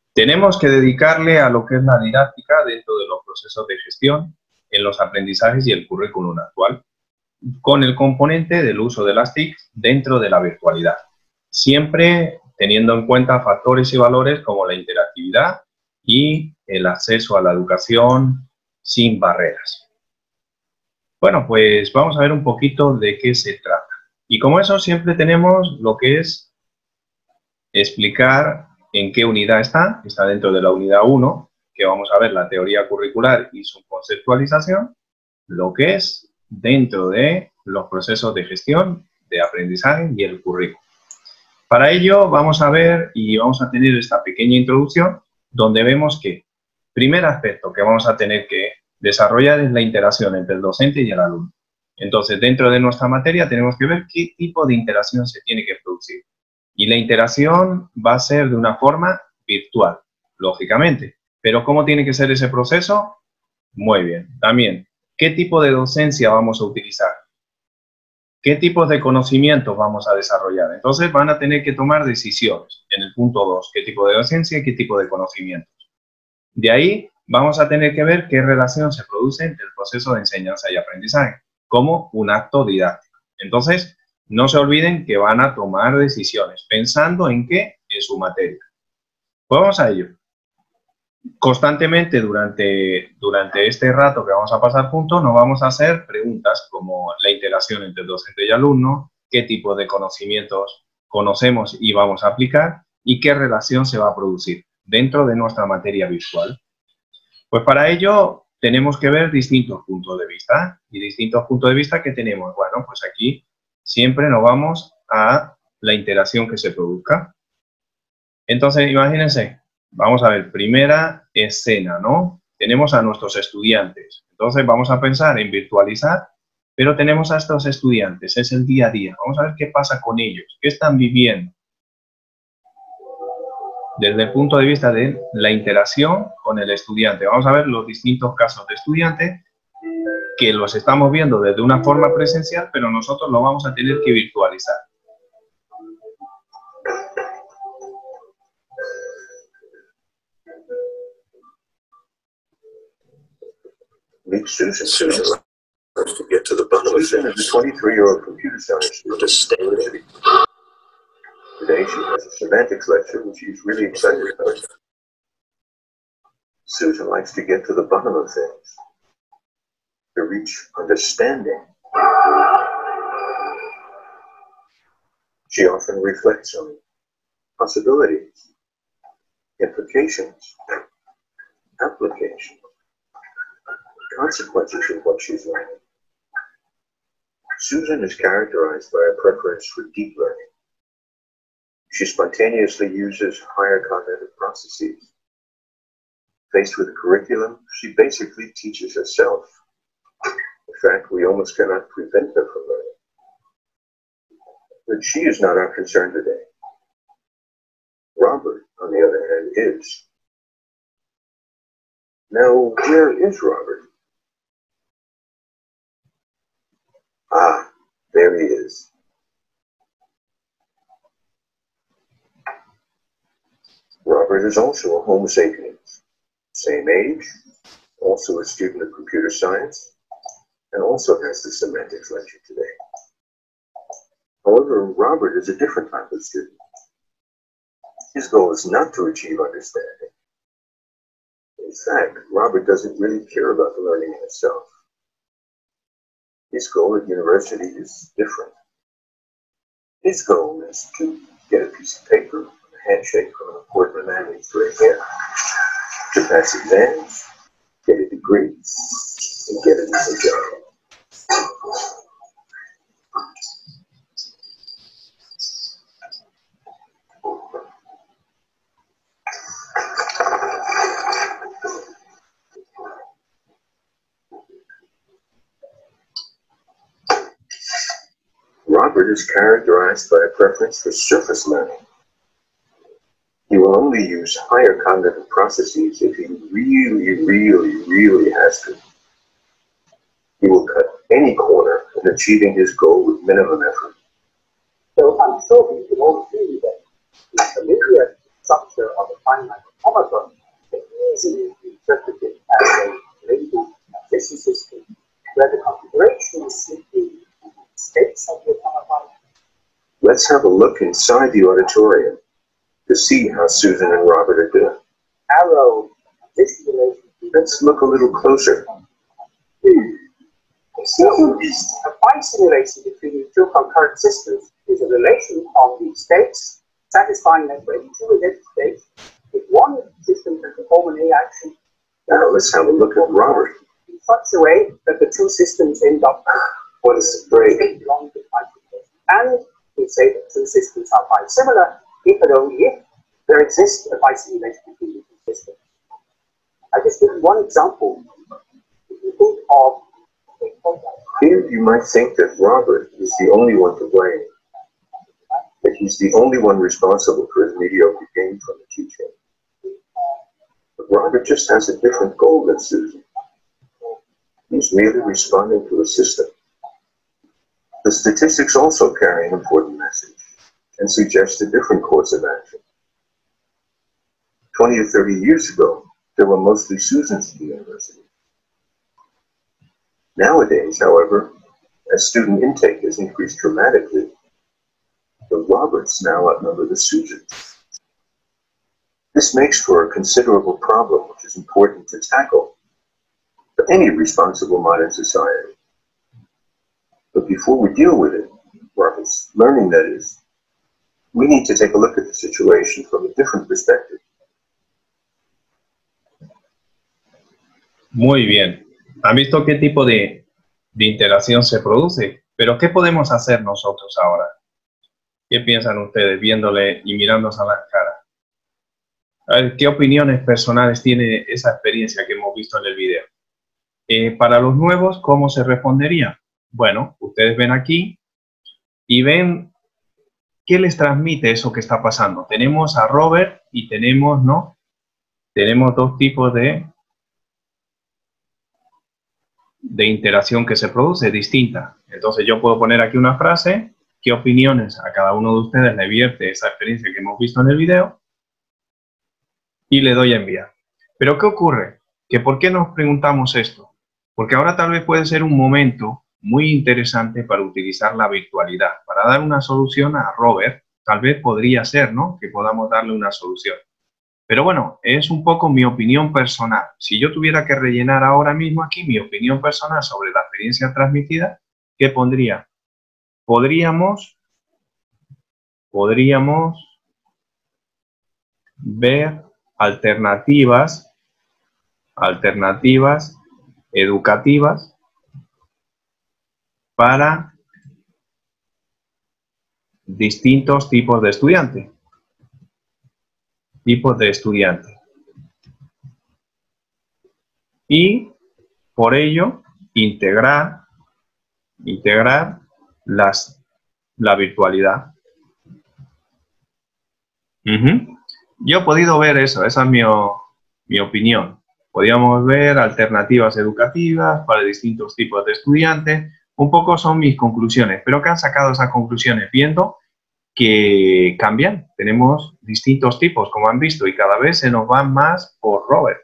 Tenemos que dedicarle a lo que es la didáctica dentro de los procesos de gestión en los aprendizajes y el currículum actual, con el componente del uso de las TIC dentro de la virtualidad, siempre teniendo en cuenta factores y valores como la interactividad y el acceso a la educación sin barreras. Bueno, pues vamos a ver un poquito de qué se trata. Y como eso siempre tenemos lo que es explicar en qué unidad está dentro de la unidad 1, que vamos a ver la teoría curricular y su conceptualización, lo que es dentro de los procesos de gestión, de aprendizaje y el currículum. Para ello vamos a ver y vamos a tener esta pequeña introducción donde vemos que primer aspecto que vamos a tener que desarrollar es la interacción entre el docente y el alumno. Entonces, dentro de nuestra materia tenemos que ver qué tipo de interacción se tiene que producir. Y la interacción va a ser de una forma virtual, lógicamente. Pero ¿cómo tiene que ser ese proceso? Muy bien. También, ¿qué tipo de docencia vamos a utilizar? ¿Qué tipos de conocimientos vamos a desarrollar? Entonces van a tener que tomar decisiones en el punto 2. ¿Qué tipo de docencia y qué tipo de conocimientos? De ahí vamos a tener que ver qué relación se produce entre el proceso de enseñanza y aprendizaje, como un acto didáctico. Entonces, no se olviden que van a tomar decisiones, pensando en qué, en su materia. Pues vamos a ello. Constantemente durante este rato que vamos a pasar juntos, nos vamos a hacer preguntas como la interacción entre el docente y alumno, qué tipo de conocimientos conocemos y vamos a aplicar y qué relación se va a producir dentro de nuestra materia virtual. Pues para ello tenemos que ver distintos puntos de vista. ¿Y distintos puntos de vista que tenemos? Bueno, pues aquí siempre nos vamos a la interacción que se produzca. Entonces, imagínense, vamos a ver, primera escena, ¿no? Tenemos a nuestros estudiantes. Entonces, vamos a pensar en virtualizar, pero tenemos a estos estudiantes, es el día a día. Vamos a ver qué pasa con ellos, qué están viviendo. Desde el punto de vista de la interacción con el estudiante. Vamos a ver los distintos casos de estudiantes que los estamos viendo desde una forma presencial, pero nosotros lo vamos a tener que virtualizar. Meet Susan. Susan wants to get to the bottom of Susan is a 23-year-old computer science student. Understanding. Today she has a semantics lecture, which she's really excited about. Susan likes to get to the bottom of things, to reach understanding. She often reflects on possibilities, implications, applications, consequences of what she's learning. Susan is characterized by a preference for deep learning. She spontaneously uses higher cognitive processes. Faced with a curriculum, she basically teaches herself. In fact, we almost cannot prevent her from learning. But she is not our concern today. Robert, on the other hand, is. Now, where is Robert? Ah, there he is. Robert is also a Homo sapiens, same age, also a student of computer science, and also has the semantics lecture today. However, Robert is a different type of student. His goal is not to achieve understanding. In fact, Robert doesn't really care about the learning in itself. His goal at university is different. His goal is to get a piece of paper, a handshake from an important man with gray hair, to pass exams, get a degree, and get a new job. Robert is characterized by a preference for surface learning. He will only use higher cognitive processes if he really has to. He will cut any corner in achieving his goal with minimum effort. So I'm sure we can all see that the familiar structure of a finite However, they easily interpreted as a labeled partition system where the configuration is simply states of the power. Let's have a look inside the auditorium to see how Susan and Robert are doing. Arrow, this relation. Let's look a little closer. So, a bi-simulation between two concurrent systems is a relation of the states satisfying that way, two identical states, if one system can perform an A action. Now let's have a look at Robert. In such a way that the two systems end up what is break. And we say that two systems are bisimilar if and only if there exists a bi-simulation between the two systems. I just give one example. If you think of here, you might think that Robert is the only one to blame, that he's the only one responsible for his mediocre gain from the teaching. But Robert just has a different goal than Susan. He's merely responding to a system. The statistics also carry an important message and suggest a different course of action. 20 or 30 years ago, there were mostly Susans at the university. Nowadays, however, as student intake has increased dramatically, the Roberts now outnumber the Susans. This makes for a considerable problem which is important to tackle for any responsible modern society. But before we deal with it, Robert's learning that is, we need to take a look at the situation from a different perspective. Muy bien. ¿Han visto qué tipo de interacción se produce? Pero ¿qué podemos hacer nosotros ahora? ¿Qué piensan ustedes viéndole y mirándose a la cara? A ver, ¿qué opiniones personales tiene esa experiencia que hemos visto en el video? Para los nuevos, ¿cómo se respondería? Bueno, ustedes ven aquí y ven qué les transmite eso que está pasando. Tenemos a Robert y tenemos, ¿no? Tenemos dos tipos de interacción que se produce distinta. Entonces yo puedo poner aquí una frase, qué opiniones a cada uno de ustedes le vierte esa experiencia que hemos visto en el video y le doy a enviar. Pero ¿qué ocurre? ¿Que por qué nos preguntamos esto? Porque ahora tal vez puede ser un momento muy interesante para utilizar la virtualidad, para dar una solución a Robert. Tal vez podría ser, ¿no?, que podamos darle una solución. Pero bueno, es un poco mi opinión personal. Si yo tuviera que rellenar ahora mismo aquí mi opinión personal sobre la experiencia transmitida, ¿qué pondría? Podríamos ver alternativas educativas para distintos tipos de estudiantes. Y por ello integrar la virtualidad. Yo he podido ver eso, esa es mi opinión. Podríamos ver alternativas educativas para distintos tipos de estudiantes. Un poco son mis conclusiones, pero ¿qué han sacado esas conclusiones? Viendo que cambian, tenemos distintos tipos, como han visto, y cada vez se nos van más por Robert.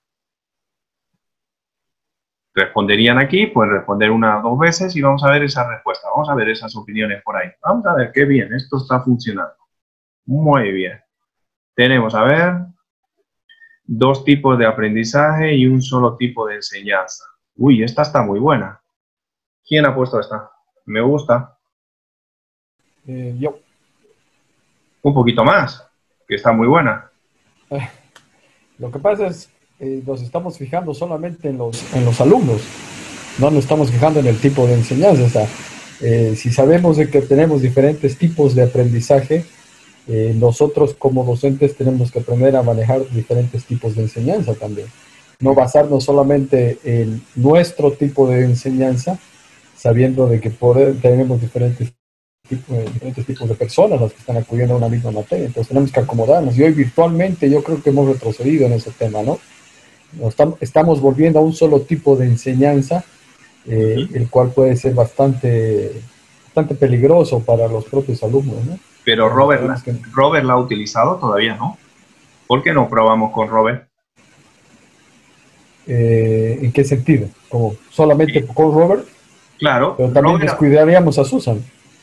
Responderían aquí, pueden responder una o dos veces y vamos a ver esa respuesta, vamos a ver esas opiniones por ahí. Vamos a ver, qué bien, esto está funcionando. Muy bien. Tenemos, a ver, dos tipos de aprendizaje y un solo tipo de enseñanza. Uy, esta está muy buena. ¿Quién ha puesto esta? Me gusta. Yo. Un poquito más, que está muy buena. Lo que pasa es, nos estamos fijando solamente en los alumnos, no nos estamos fijando en el tipo de enseñanza. O sea, si sabemos de que tenemos diferentes tipos de aprendizaje, nosotros como docentes tenemos que aprender a manejar diferentes tipos de enseñanza también. No basarnos solamente en nuestro tipo de enseñanza, sabiendo de que tenemos diferentes tipos de personas las que están acudiendo a una misma materia. Entonces tenemos que acomodarnos. Y hoy virtualmente yo creo que hemos retrocedido en ese tema, ¿no? Estamos volviendo a un solo tipo de enseñanza, el cual puede ser bastante peligroso para los propios alumnos, ¿no? Pero Robert la ha utilizado todavía, ¿no? ¿Por qué no probamos con Robert? ¿En qué sentido? Como solamente con Robert, Claro, pero también Robert, descuidaríamos a Susan.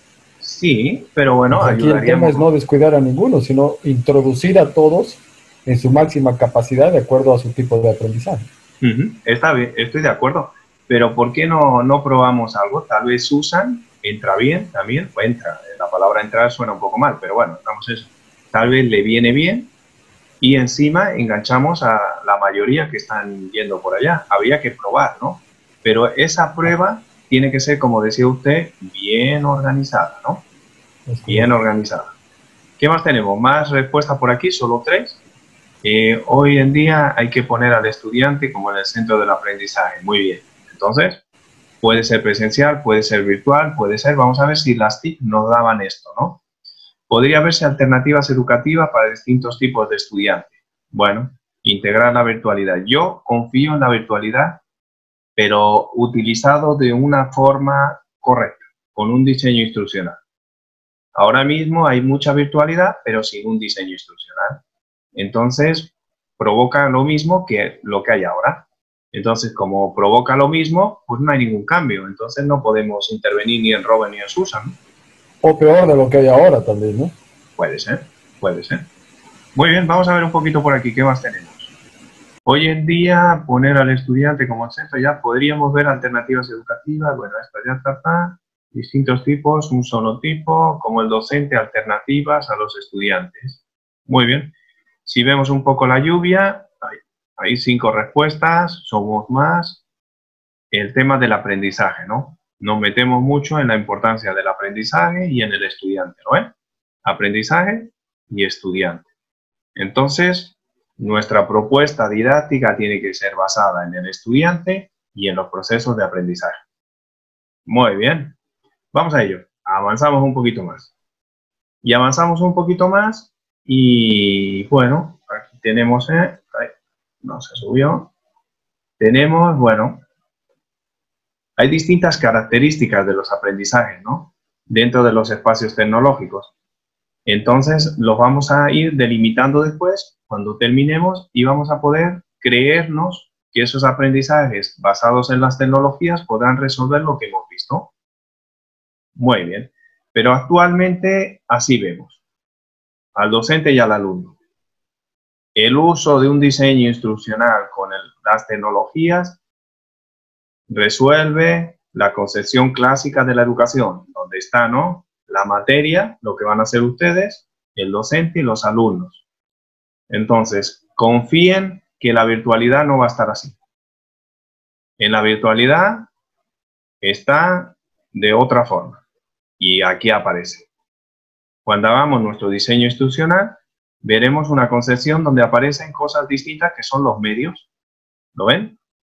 sí, pero bueno, Pues aquí el tema es ayudaríamos. no descuidar a ninguno, sino introducir a todos en su máxima capacidad de acuerdo a su tipo de aprendizaje. Está bien, estoy de acuerdo. Pero ¿por qué no probamos algo? Tal vez Susan entra bien también, o entra. La palabra entrar suena un poco mal, pero bueno, estamos eso. Tal vez le viene bien y encima enganchamos a la mayoría que están yendo por allá. Habría que probar, ¿no? Pero esa prueba tiene que ser, como decía usted, bien organizada, ¿no? Es Bien correcto. organizada. ¿Qué más tenemos? Más respuestas por aquí, solo 3. Hoy en día hay que poner al estudiante como en el centro del aprendizaje. Muy bien. Entonces, puede ser presencial, puede ser virtual, puede ser, vamos a ver si las TIC nos daban esto, ¿no? Podría haberse alternativas educativas para distintos tipos de estudiantes. Bueno, integrar la virtualidad. Yo confío en la virtualidad, pero utilizado de una forma correcta, con un diseño instruccional. Ahora mismo hay mucha virtualidad, pero sin un diseño instruccional. Entonces, provoca lo mismo que lo que hay ahora. Entonces, como provoca lo mismo, pues no hay ningún cambio. Entonces, no podemos intervenir ni en Robert ni en Susan. O peor de lo que hay ahora también, ¿no? Puede ser, puede ser. Muy bien, vamos a ver un poquito por aquí. ¿Qué más tenemos? Hoy en día, poner al estudiante como centro, ya podríamos ver alternativas educativas. Bueno, esto ya está. Distintos tipos, un solo tipo, como el docente, alternativas a los estudiantes. Muy bien. Si vemos un poco la lluvia, hay 5 respuestas, somos más. El tema del aprendizaje, ¿no? Nos metemos mucho en la importancia del aprendizaje y en el estudiante, ¿no? Aprendizaje y estudiante. Entonces, nuestra propuesta didáctica tiene que ser basada en el estudiante y en los procesos de aprendizaje. Muy bien. Vamos a ello. Avanzamos un poquito más. Y avanzamos un poquito más y, bueno, aquí tenemos, no se subió. Tenemos, bueno, hay distintas características de los aprendizajes, ¿no? Dentro de los espacios tecnológicos. Entonces, los vamos a ir delimitando después, cuando terminemos, y vamos a poder creernos que esos aprendizajes basados en las tecnologías podrán resolver lo que hemos visto. Muy bien. Pero actualmente así vemos al docente y al alumno. El uso de un diseño instruccional con las tecnologías resuelve la concepción clásica de la educación, donde está, ¿no?, la materia, lo que van a hacer ustedes, el docente y los alumnos. Entonces, confíen que la virtualidad no va a estar así. En la virtualidad está de otra forma y aquí aparece. Cuando hagamos nuestro diseño instruccional, veremos una concepción donde aparecen cosas distintas que son los medios. ¿Lo ven?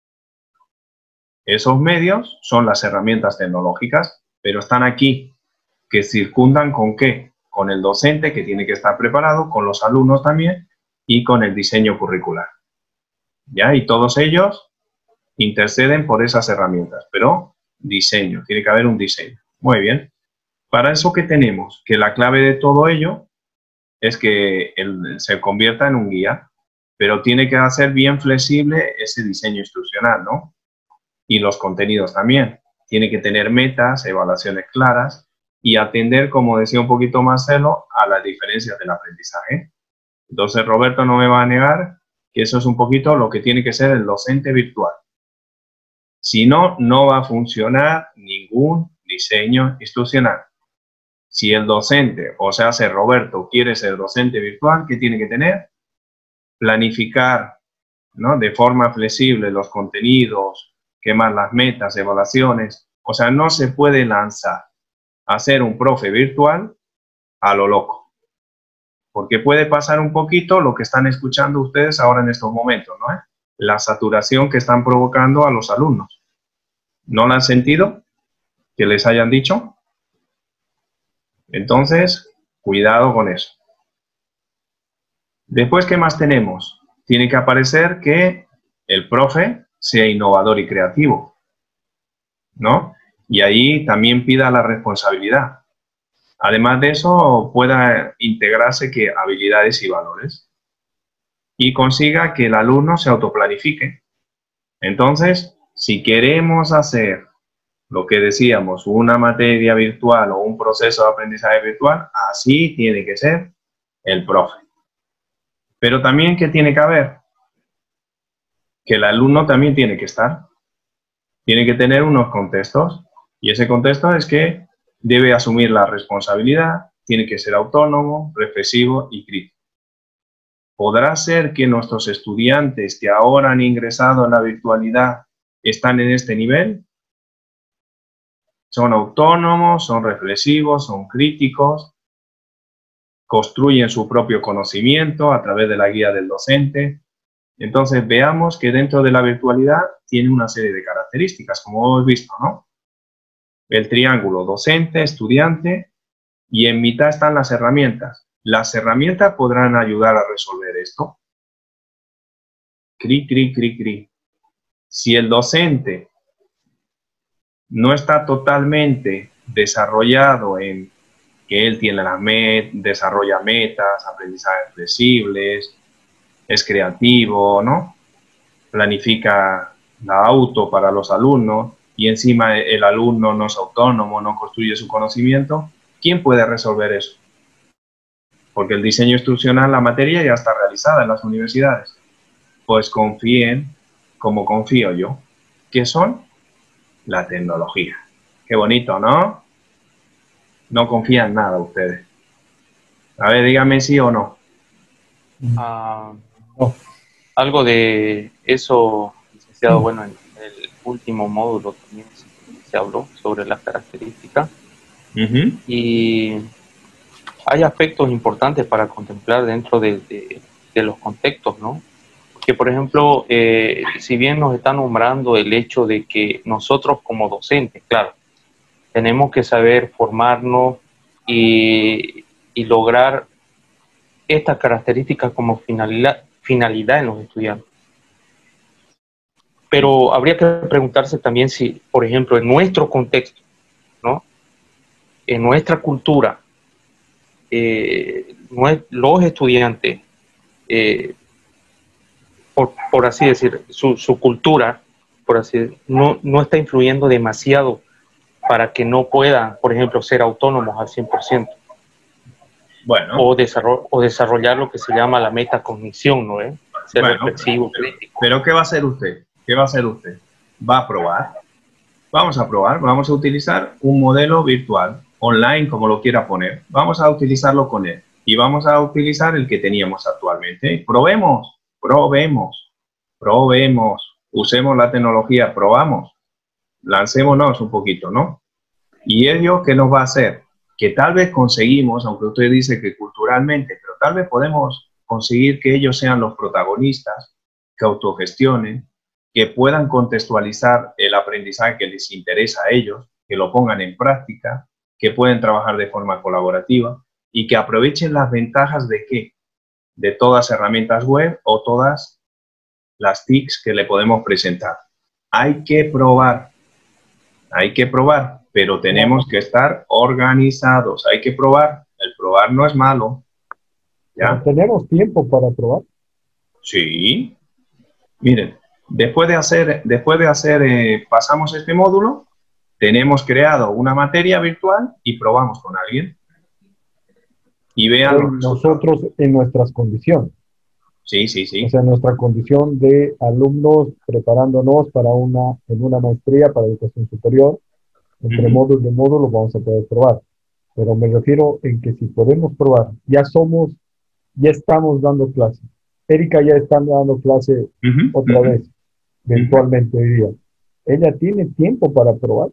Esos medios son las herramientas tecnológicas, pero están aquí, que circundan ¿con qué? Con el docente, que tiene que estar preparado, con los alumnos también, y con el diseño curricular. ¿Ya? Y todos ellos interceden por esas herramientas, pero diseño, tiene que haber un diseño. Muy bien. Para eso, ¿qué tenemos? Que la clave de todo ello es que se convierta en un guía, pero tiene que hacer bien flexible ese diseño instruccional, ¿no? Y los contenidos también. Tiene que tener metas, evaluaciones claras y atender, como decía un poquito Marcelo, a las diferencias del aprendizaje. Entonces, Roberto no me va a negar que eso es un poquito lo que tiene que ser el docente virtual. Si no, no va a funcionar ningún diseño instruccional. Si el docente, o sea, si Roberto quiere ser docente virtual, ¿qué tiene que tener? Planificar, ¿no?, de forma flexible los contenidos, quemar las metas, evaluaciones. O sea, no se puede lanzar a ser un profe virtual a lo loco. Porque puede pasar un poquito lo que están escuchando ustedes ahora en estos momentos, ¿no? La saturación que están provocando a los alumnos. ¿No la han sentido? ¿Que les hayan dicho? Entonces, cuidado con eso. Después, ¿qué más tenemos? Tiene que aparecer que el profe sea innovador y creativo, ¿no? Y ahí también pida la responsabilidad. Además de eso, pueda integrarse que habilidades y valores. y consiga que el alumno se autoplanifique. Entonces, si queremos hacer lo que decíamos, una materia virtual o un proceso de aprendizaje virtual, así tiene que ser el profe. Pero también, ¿qué tiene que haber? Que el alumno también tiene que estar. Tiene que tener unos contextos. Y ese contexto es que debe asumir la responsabilidad, tiene que ser autónomo, reflexivo y crítico. ¿Podrá ser que nuestros estudiantes que ahora han ingresado en la virtualidad están en este nivel? Son autónomos, son reflexivos, son críticos, construyen su propio conocimiento a través de la guía del docente. Entonces veamos que dentro de la virtualidad tiene una serie de características, como hemos visto, ¿no? El triángulo docente, estudiante, y en mitad están las herramientas. Las herramientas podrán ayudar a resolver esto. Cri, cri, cri, cri. Si el docente no está totalmente desarrollado en que él tiene desarrolla metas, aprendizajes flexibles, es creativo, ¿no? Planifica la auto para los alumnos y encima el alumno no es autónomo, no construye su conocimiento, ¿quién puede resolver eso? Porque el diseño instruccional, la materia ya está realizada en las universidades. Pues confíen, como confío yo, que son la tecnología. Qué bonito, ¿no? No confían en nada ustedes. A ver, díganme sí o no. No. Algo de eso, licenciado, bueno, en el último módulo también se habló sobre las características. Y hay aspectos importantes para contemplar dentro de los contextos, ¿no? Porque, por ejemplo, si bien nos está nombrando el hecho de que nosotros como docentes, claro, tenemos que saber formarnos y lograr estas características como finalidad en los estudiantes. Pero habría que preguntarse también si, por ejemplo, en nuestro contexto, ¿no? En nuestra cultura, los estudiantes, por así decir, su cultura, por así decir, no está influyendo demasiado para que no puedan, por ejemplo, ser autónomos al 100%. Bueno. O desarrollar lo que se llama la metacognición, ¿no? Ser reflexivo, crítico. Pero ¿qué va a hacer usted? ¿Qué va a hacer usted? ¿Va a probar? Vamos a probar, vamos a utilizar un modelo virtual, online, como lo quiera poner. Vamos a utilizarlo con él. Y vamos a utilizar el que teníamos actualmente. Probemos, usemos la tecnología, probamos. Lancémonos un poquito, ¿no? ¿Y ello qué nos va a hacer? Que tal vez conseguimos, aunque usted dice que culturalmente, pero tal vez podemos conseguir que ellos sean los protagonistas, que autogestionen, que puedan contextualizar el aprendizaje que les interesa a ellos, que lo pongan en práctica, que pueden trabajar de forma colaborativa y que aprovechen las ventajas de ¿qué? De todas las herramientas web o todas las TICs que le podemos presentar. Hay que probar, pero tenemos que estar organizados. Hay que probar. El probar no es malo. ¿Ya? ¿Tenemos tiempo para probar? Sí. Miren, después de hacer, pasamos este módulo, tenemos creado una materia virtual y probamos con alguien. Y vean nosotros en nuestras condiciones. Sí, sí, sí. O sea, nuestra condición de alumnos preparándonos en una maestría para educación superior. Entre módulo y módulo vamos a poder probar. Pero me refiero en que si podemos probar, ya estamos dando clase. Erika ya está dando clase otra vez, virtualmente hoy día. ¿Ella tiene tiempo para probar?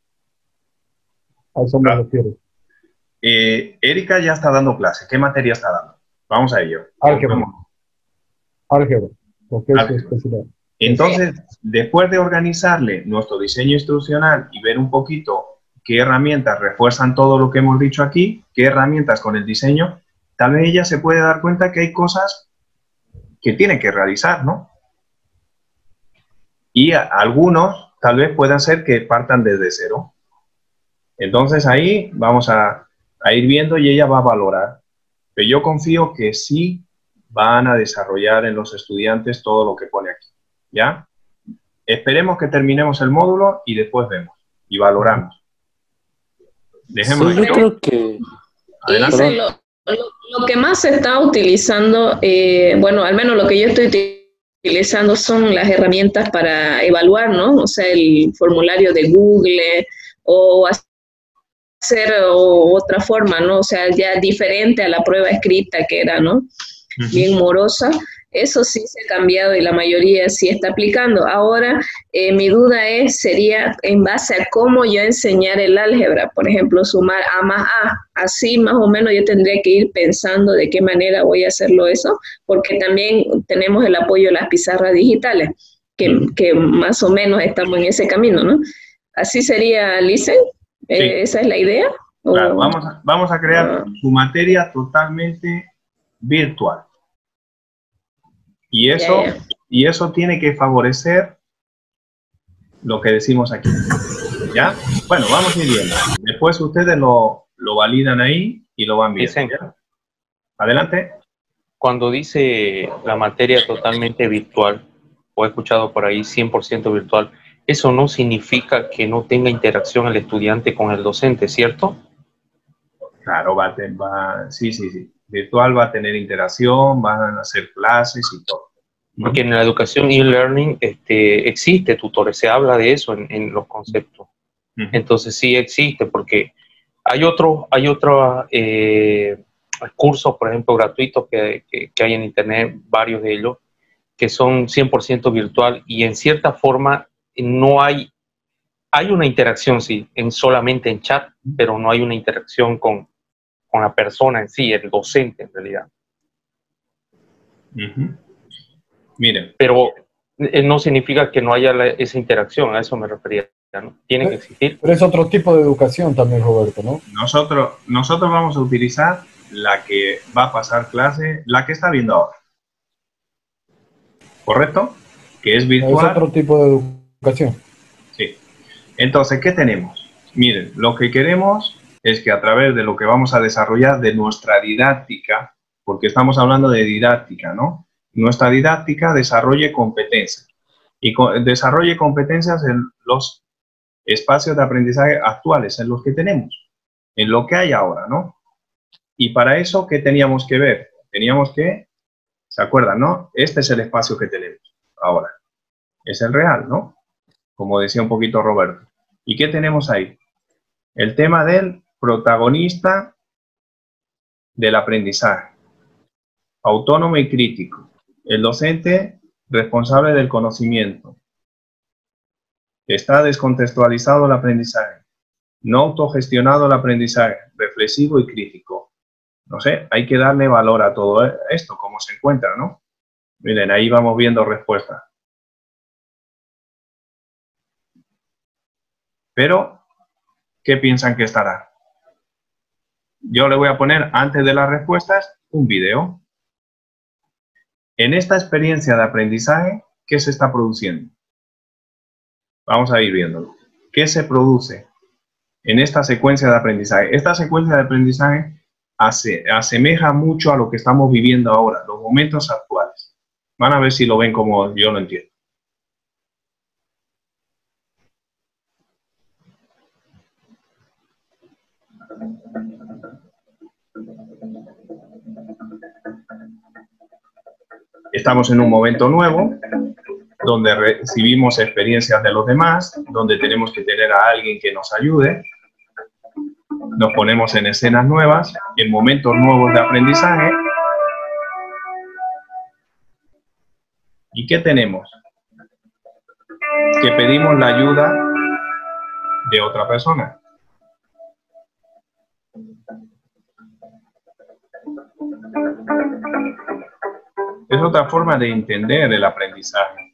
A eso me refiero. Erika ya está dando clase. ¿Qué materia está dando? Vamos a ello. Álgebra, porque es su especialidad. Entonces, después de organizarle nuestro diseño instruccional y ver un poquito qué herramientas refuerzan todo lo que hemos dicho aquí, qué herramientas con el diseño, tal vez ella se puede dar cuenta que hay cosas que tiene que realizar, ¿no? Y algunos tal vez puedan ser que partan desde cero. Entonces ahí vamos a ir viendo y ella va a valorar. Pero yo confío que sí van a desarrollar en los estudiantes todo lo que pone aquí, ¿ya? Esperemos que terminemos el módulo y después vemos y valoramos. Dejémoslo Sí, yo aquí. creo que... Adelante. Y lo que más se está utilizando, bueno, al menos lo que yo estoy utilizando son las herramientas para evaluar, ¿no? O sea, el formulario de Google o hacer otra forma, ¿no? O sea, ya diferente a la prueba escrita que era, ¿no? Bien morosa. Eso sí se ha cambiado y la mayoría sí está aplicando. Ahora, mi duda sería en base a cómo yo enseñar el álgebra, por ejemplo, sumar A más A. Así más o menos yo tendría que ir pensando de qué manera voy a hacerlo eso, porque también tenemos el apoyo de las pizarras digitales, que más o menos estamos en ese camino, ¿no? Así sería, Licen. Sí. ¿Esa es la idea? Claro, vamos a crear su materia totalmente virtual. Y eso tiene que favorecer lo que decimos aquí. ¿Ya? Bueno, vamos a ir viendo. Después ustedes lo validan ahí y lo van viendo. ¿Ya? Adelante. Cuando dice la materia totalmente virtual, o he escuchado por ahí 100% virtual, eso no significa que no tenga interacción el estudiante con el docente, ¿cierto? Claro, sí. Virtual va a tener interacción, van a hacer clases y todo. Porque en la educación e-learning existe tutores, se habla de eso en los conceptos. Entonces sí existe, porque hay otros cursos, por ejemplo, gratuitos que hay en internet, varios de ellos, que son 100% virtual y en cierta forma no hay una interacción, sí, solamente en chat, pero no hay una interacción con la persona en sí, el docente en realidad. Miren. Pero no significa que no haya esa interacción, a eso me refería, ¿no? Tiene que existir. Pero es otro tipo de educación también, Roberto, ¿no? Nosotros vamos a utilizar la que va a pasar clase, la que está viendo ahora. ¿Correcto? Que es virtual. Es otro tipo de educación. Sí. Entonces, ¿qué tenemos? Miren, lo que queremos es que a través de lo que vamos a desarrollar de nuestra didáctica, porque estamos hablando de didáctica, ¿no? Nuestra didáctica desarrolle competencias. Y desarrolle competencias en los espacios de aprendizaje actuales, en los que tenemos, en lo que hay ahora, ¿no? Y para eso, ¿qué teníamos que ver? Teníamos que, ¿se acuerdan, no? Este es el espacio que tenemos ahora. Es el real, ¿no? Como decía un poquito Roberto. ¿Y qué tenemos ahí? El tema del protagonista del aprendizaje, autónomo y crítico. El docente responsable del conocimiento. Está descontextualizado el aprendizaje. No autogestionado el aprendizaje, reflexivo y crítico. No sé, hay que darle valor a todo esto, como se encuentra, ¿no? Miren, ahí vamos viendo respuestas. Pero, ¿qué piensan que estará? Yo le voy a poner, antes de las respuestas, un video. En esta experiencia de aprendizaje, ¿qué se está produciendo? Vamos a ir viéndolo. ¿Qué se produce en esta secuencia de aprendizaje? Esta secuencia de aprendizaje asemeja mucho a lo que estamos viviendo ahora, los momentos actuales. Van a ver si lo ven como yo lo entiendo. Estamos en un momento nuevo, donde recibimos experiencias de los demás, donde tenemos que tener a alguien que nos ayude. Nos ponemos en escenas nuevas, en momentos nuevos de aprendizaje. ¿Y qué tenemos? Que pedimos la ayuda de otra persona. Es otra forma de entender el aprendizaje.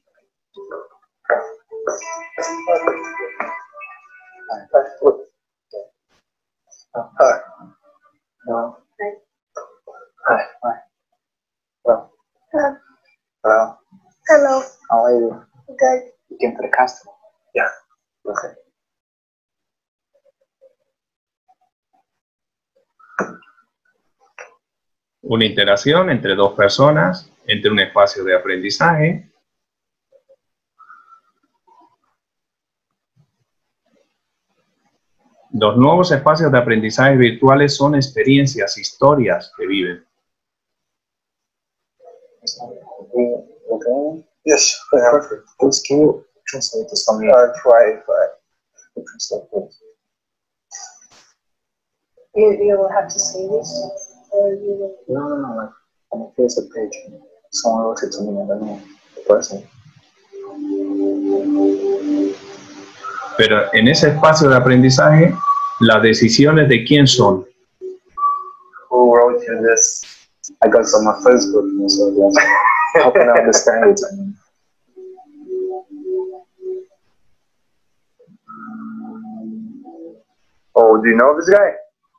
No. Hi. Hi. Hello. Hello. Hello. How are you? Good. You came to the castle? Yeah. Okay. Una interacción entre dos personas, entre un espacio de aprendizaje. Los nuevos espacios de aprendizaje virtuales son experiencias, historias que viven. Okay. Yes, perfect. Please, can you translate this for me? Try. Translate this. You will have to say this, or you will... No. Like, on the face of the page, someone wrote it to me, I don't know the person. Pero en ese espacio de aprendizaje, las decisiones de quién son. Who wrote you this? I got some on Facebook, so yeah. How can I understand it? Oh, do you know this guy?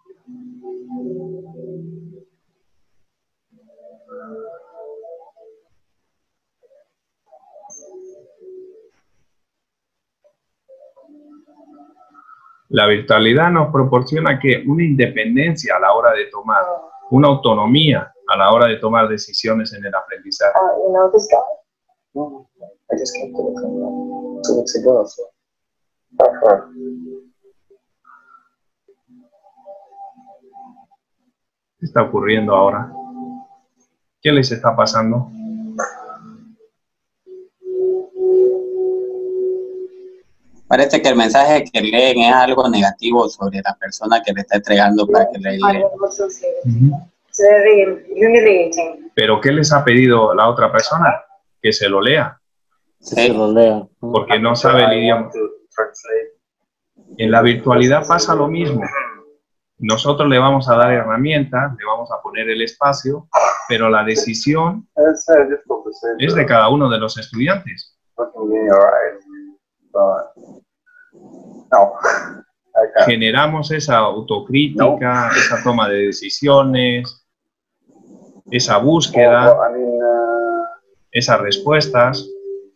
La virtualidad nos proporciona que una independencia a la hora de tomar, una autonomía a la hora de tomar decisiones en el aprendizaje. You know this guy? No, I just came to the company 2 weeks ago, so. ¿Qué está ocurriendo ahora? ¿Qué les está pasando? Parece que el mensaje que leen es algo negativo sobre la persona que le está entregando para que le lea. It's very humiliating. ¿Pero qué les ha pedido la otra persona? Que se lo lea. Sí. Porque no sabe el idioma. En la virtualidad pasa lo mismo. Nosotros le vamos a dar herramientas, le vamos a poner el espacio, pero la decisión es de cada uno de los estudiantes. Generamos esa autocrítica, esa toma de decisiones, esa búsqueda, esas respuestas.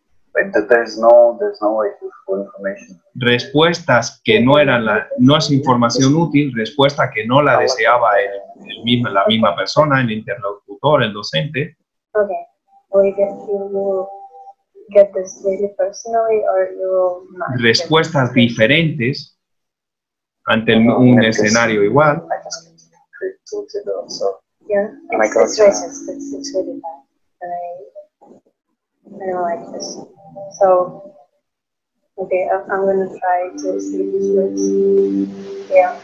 Respuestas que no eran no es información útil, respuesta que no la deseaba la misma persona, el interlocutor, el docente. Okay. Will you get this really personally, or you will not? Respuestas diferentes ante un escenario igual. Yeah, it's racist. It's really bad. I don't like this. So, okay, I'm gonna try to see these words. Yeah.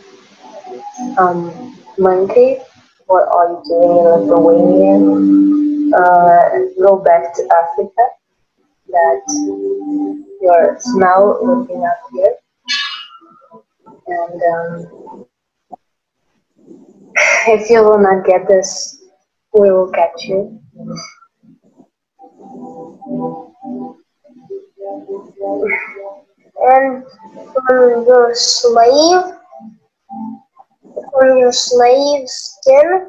Monkey, what are you doing in Lithuania? Go back to Africa. That your smell will be not here. And if you will not get this, we will catch you. And from your slave skin.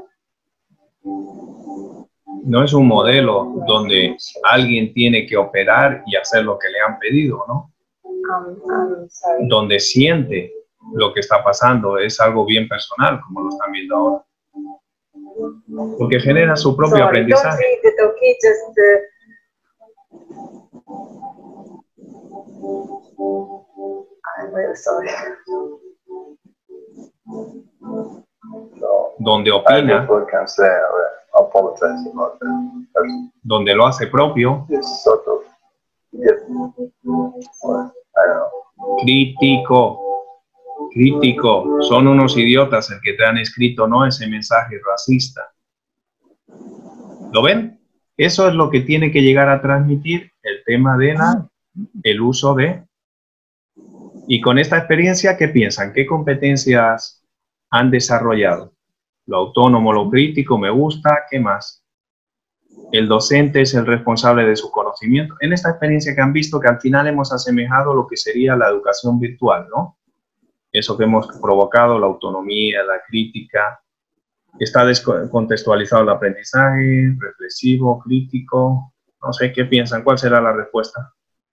No es un modelo donde alguien tiene que operar y hacer lo que le han pedido, ¿no? Donde siente lo que está pasando, es algo bien personal, como lo están viendo ahora. Porque genera su propio aprendizaje. Don't read it, okay? Just I'm really sorry. Donde opina, donde lo hace propio, crítico, son unos idiotas el que te han escrito, no ese mensaje racista. ¿Lo ven? Eso es lo que tiene que llegar a transmitir el tema de el uso de... Y con esta experiencia, ¿qué piensan? ¿Qué competencias han desarrollado? Lo autónomo, lo crítico, me gusta, ¿qué más? El docente es el responsable de su conocimiento. En esta experiencia que han visto, que al final hemos asemejado lo que sería la educación virtual, ¿no? Eso que hemos provocado, la autonomía, la crítica. Está descontextualizado el aprendizaje, reflexivo, crítico. No sé, ¿qué piensan? ¿Cuál será la respuesta?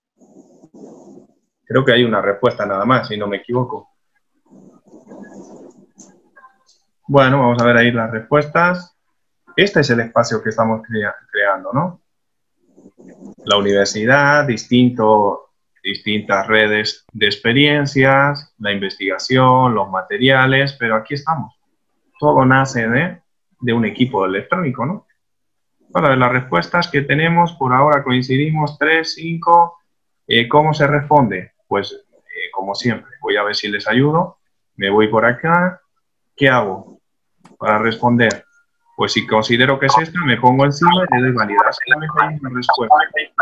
Creo que hay una respuesta nada más, si no me equivoco. Bueno, vamos a ver ahí las respuestas. Este es el espacio que estamos creando, ¿no? La universidad, distintas redes de experiencias, la investigación, los materiales, pero aquí estamos. Todo nace de un equipo electrónico, ¿no? Bueno, de las respuestas que tenemos, por ahora coincidimos 3, 5. ¿Cómo se responde? Pues, como siempre, voy a ver si les ayudo. Me voy por acá. ¿Qué hago para responder? Pues si considero que es esta, me pongo encima y le doy validar. Solamente hay una respuesta.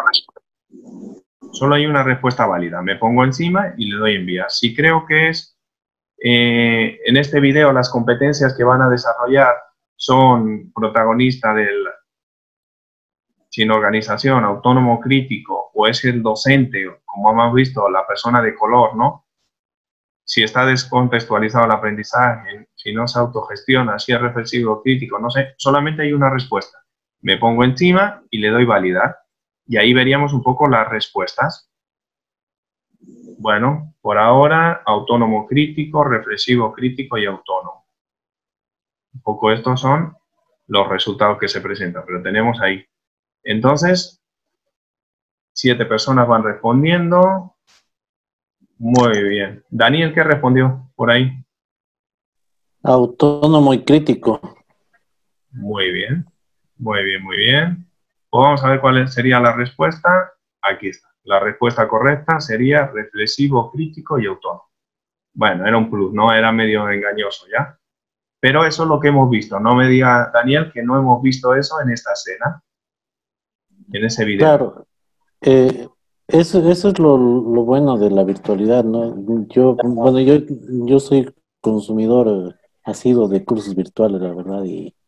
Solo hay una respuesta válida. Me pongo encima y le doy enviar. Si creo que es, en este video, las competencias que van a desarrollar son protagonista del sin organización, autónomo, crítico, o es el docente, como hemos visto, la persona de color, ¿no? Si está descontextualizado el aprendizaje, si no se autogestiona, si es reflexivo, crítico, no sé, solamente hay una respuesta. Me pongo encima y le doy validar. Y ahí veríamos un poco las respuestas. Bueno, por ahora, autónomo, crítico, reflexivo, crítico y autónomo. Un poco estos son los resultados que se presentan, pero tenemos ahí. Entonces, 7 personas van respondiendo. Muy bien. Daniel, ¿qué respondió por ahí? Autónomo y crítico. Muy bien. Muy bien, muy bien. Pues vamos a ver cuál sería la respuesta. Aquí está. La respuesta correcta sería reflexivo, crítico y autónomo. Bueno, era un plus, ¿no? Era medio engañoso ya. Pero eso es lo que hemos visto. No me diga, Daniel, que no hemos visto eso en esta escena. En ese video. Claro, eso es lo bueno de la virtualidad, ¿no? Yo soy consumidor asiduo de cursos virtuales, la verdad,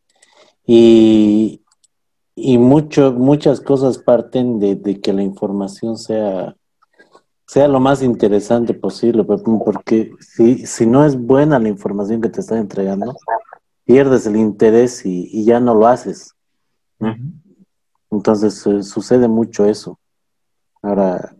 y muchas cosas parten de que la información sea lo más interesante posible, porque si no es buena la información que te están entregando, pierdes el interés y ya no lo haces, ¿no? Entonces sucede mucho eso. Ahora,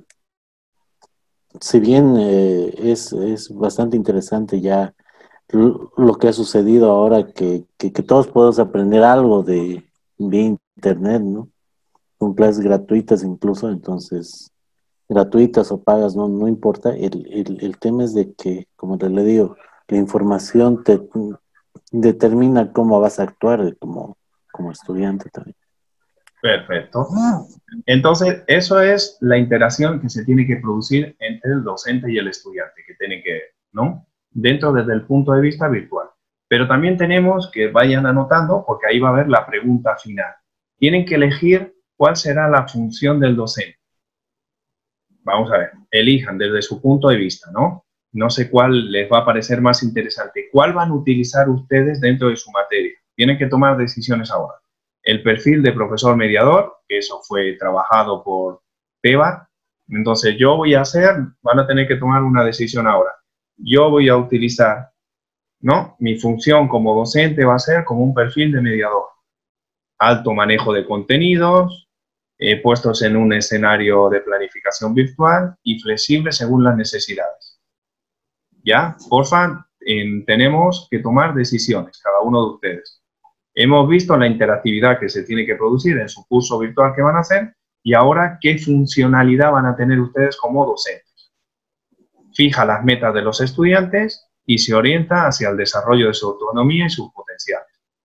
si bien es bastante interesante ya lo que ha sucedido ahora, que todos podemos aprender algo de internet, ¿no? Con clases gratuitas incluso, entonces, gratuitas o pagas, no importa. El tema es de que, como le digo, la información te determina cómo vas a actuar como estudiante también. Perfecto. Entonces, eso es la interacción que se tiene que producir entre el docente y el estudiante, que tiene que, ¿no? Dentro desde el punto de vista virtual. Pero también tenemos que vayan anotando, porque ahí va a haber la pregunta final. Tienen que elegir cuál será la función del docente. Vamos a ver, elijan desde su punto de vista, ¿no? No sé cuál les va a parecer más interesante. ¿Cuál van a utilizar ustedes dentro de su materia? Tienen que tomar decisiones ahora. El perfil de profesor mediador, que eso fue trabajado por Teba. Entonces, van a tener que tomar una decisión ahora. Yo voy a utilizar, ¿no? Mi función como docente va a ser como un perfil de mediador. Alto manejo de contenidos, puestos en un escenario de planificación virtual y flexible según las necesidades. ¿Ya? Porfa, tenemos que tomar decisiones, cada uno de ustedes. Hemos visto la interactividad que se tiene que producir en su curso virtual que van a hacer y ahora qué funcionalidad van a tener ustedes como docentes. Fija las metas de los estudiantes y se orienta hacia el desarrollo de su autonomía y sus potenciales.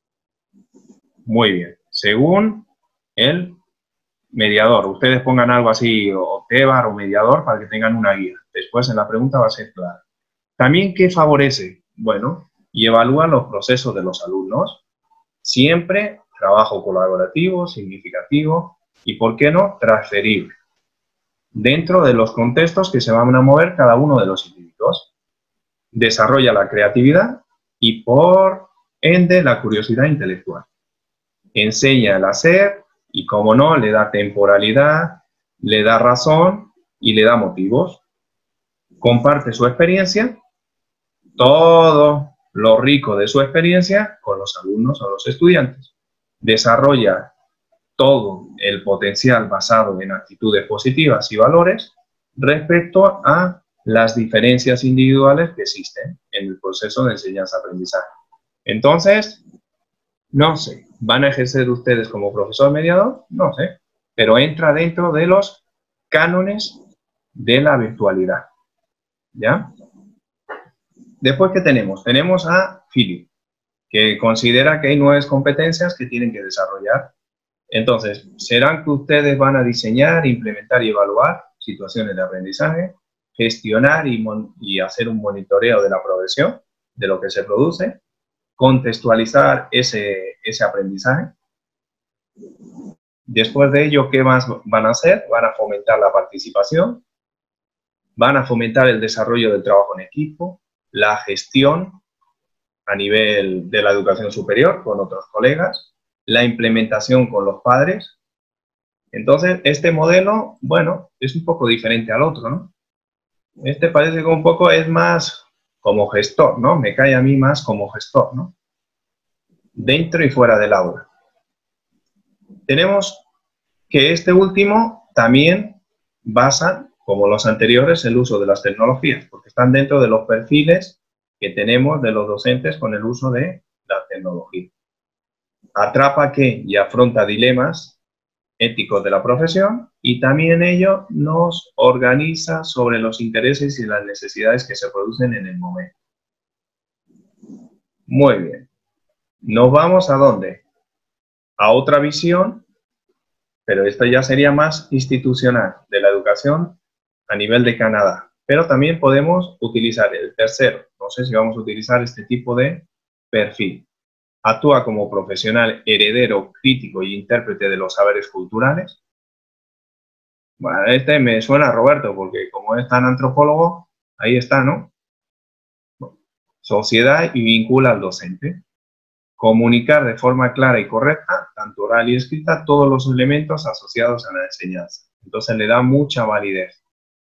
Muy bien. Según el mediador, ustedes pongan algo así, o TEBAR o mediador, para que tengan una guía. Después en la pregunta va a ser clara. También, ¿qué favorece? Bueno, y evalúa los procesos de los alumnos. Siempre trabajo colaborativo, significativo y, ¿por qué no?, transferible. Dentro de los contextos que se van a mover cada uno de los individuos. Desarrolla la creatividad y, por ende, la curiosidad intelectual. Enseña el hacer y, como no, le da temporalidad, le da razón y le da motivos. Comparte su experiencia, todo lo rico de su experiencia con los alumnos o los estudiantes. Desarrolla todo el potencial basado en actitudes positivas y valores respecto a las diferencias individuales que existen en el proceso de enseñanza-aprendizaje. Entonces, no sé, ¿Van a ejercer ustedes como profesor mediador? No sé, pero entra dentro de los cánones de la virtualidad. ¿Ya? Después, ¿qué tenemos? Tenemos a Philip, que considera que hay 9 competencias que tienen que desarrollar. Entonces, ¿serán que ustedes van a diseñar, implementar y evaluar situaciones de aprendizaje, gestionar y hacer un monitoreo de la progresión, de lo que se produce, contextualizar ese aprendizaje? Después de ello, ¿qué más van a hacer? Van a fomentar la participación, van a fomentar el desarrollo del trabajo en equipo, la gestión a nivel de la educación superior con otros colegas, la implementación con los padres. Entonces, este modelo, bueno, es un poco diferente al otro, ¿no? Este parece que un poco es más como gestor, ¿no? Me cae a mí más como gestor, ¿no? Dentro y fuera del aula. Tenemos que este último también basa, como los anteriores, el uso de las tecnologías, porque están dentro de los perfiles que tenemos de los docentes con el uso de la tecnología. Atrapa que y afronta dilemas éticos de la profesión y también ello nos organiza sobre los intereses y las necesidades que se producen en el momento. Muy bien. Nos vamos ¿a dónde? A otra visión, pero esta ya sería más institucional, de la educación a nivel de Canadá. Pero también podemos utilizar el tercero. No sé si vamos a utilizar este tipo de perfil. Actúa como profesional heredero, crítico y intérprete de los saberes culturales. Bueno, este me suena a Roberto, porque como es tan antropólogo, ahí está, ¿no? Sociedad y vincula al docente. Comunicar de forma clara y correcta, tanto oral y escrita, todos los elementos asociados a la enseñanza. Entonces le da mucha validez.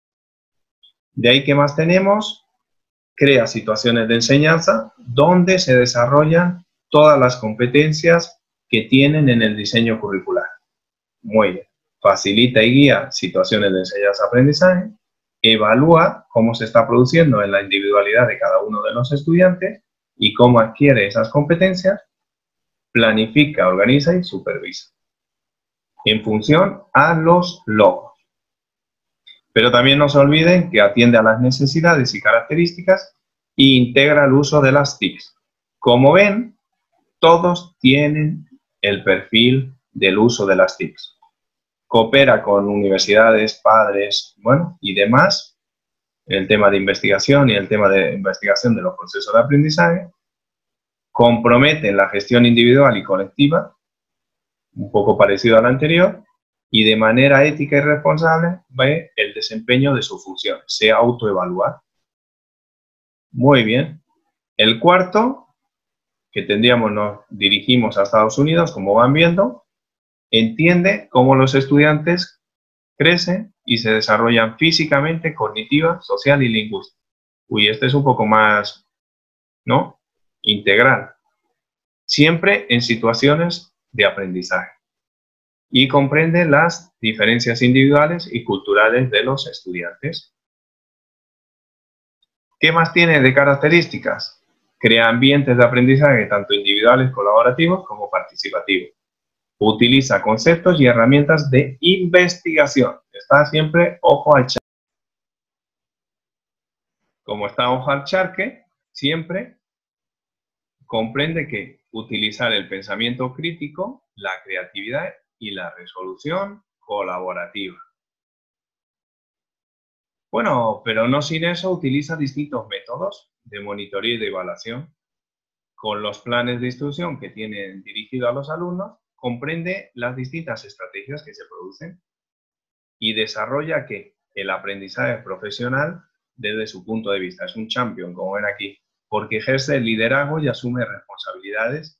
De ahí, ¿qué más tenemos? Crea situaciones de enseñanza donde se desarrollan todas las competencias que tienen en el diseño curricular. Muy bien. Facilita y guía situaciones de enseñanza-aprendizaje. Evalúa cómo se está produciendo en la individualidad de cada uno de los estudiantes y cómo adquiere esas competencias. Planifica, organiza y supervisa en función a los logros. Pero también no se olviden que atiende a las necesidades y características e integra el uso de las TICs. Como ven, todos tienen el perfil del uso de las TICs. Coopera con universidades, padres, bueno, y demás, el tema de investigación y el tema de investigación de los procesos de aprendizaje. Compromete en la gestión individual y colectiva, un poco parecido al anterior, y de manera ética y responsable ve el desempeño de su función, se autoevalúa. Muy bien. El cuarto, que tendríamos, nos dirigimos a Estados Unidos, como van viendo, entiende cómo los estudiantes crecen y se desarrollan físicamente, cognitiva, social y lingüística. Uy, este es un poco más, ¿no? Integral. Siempre en situaciones de aprendizaje. Y comprende las diferencias individuales y culturales de los estudiantes. ¿Qué más tiene de características? Crea ambientes de aprendizaje tanto individuales, colaborativos como participativos. Utiliza conceptos y herramientas de investigación. Está siempre ojo al charque. Como está ojo al charque, siempre comprende que utilizar el pensamiento crítico, la creatividad y la resolución colaborativa. Bueno, pero no sin eso utiliza distintos métodos de monitoreo y de evaluación. Con los planes de instrucción que tienen dirigido a los alumnos, comprende las distintas estrategias que se producen y desarrolla que el aprendizaje profesional desde su punto de vista. Es un champion, como ven aquí, porque ejerce el liderazgo y asume responsabilidades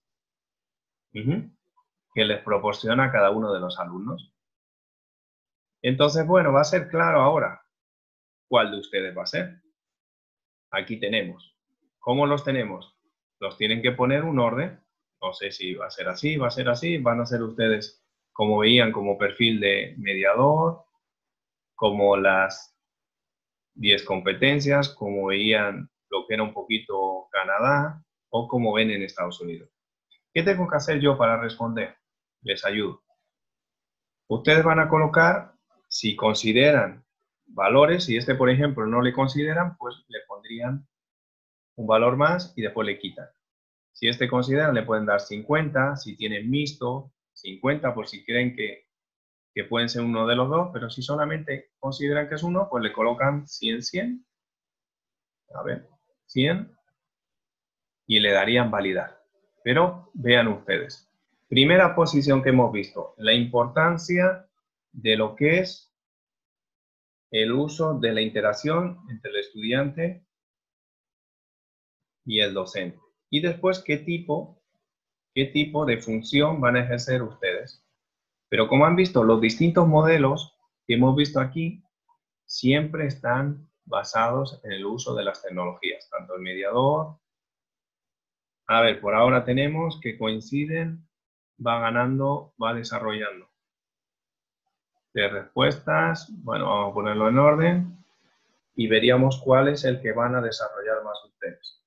que les proporciona a cada uno de los alumnos. Entonces, bueno, va a ser claro ahora cuál de ustedes va a ser. Aquí tenemos. ¿Cómo los tenemos? Los tienen que poner un orden. No sé si va a ser así, va a ser así. Van a ser ustedes, como veían, como perfil de mediador, como las 10 competencias, como veían lo que era un poquito Canadá o como ven en Estados Unidos. ¿Qué tengo que hacer yo para responder? Les ayudo. Ustedes van a colocar, si consideran valores, si este, por ejemplo, no le consideran, pues le pondrían un valor más y después le quitan. Si este consideran, le pueden dar 50, si tienen mixto, 50, por si creen que pueden ser uno de los dos, pero si solamente consideran que es uno, pues le colocan 100, 100. A ver, 100 y le darían validar. Pero vean ustedes. Primera posición que hemos visto, la importancia de lo que es el uso de la interacción entre el estudiante y el docente. Y después, ¿qué tipo de función van a ejercer ustedes? Pero como han visto, los distintos modelos que hemos visto aquí siempre están basados en el uso de las tecnologías, tanto el mediador. A ver, por ahora tenemos que coinciden, va ganando, va desarrollando. De respuestas, bueno, vamos a ponerlo en orden y veríamos cuál es el que van a desarrollar más ustedes.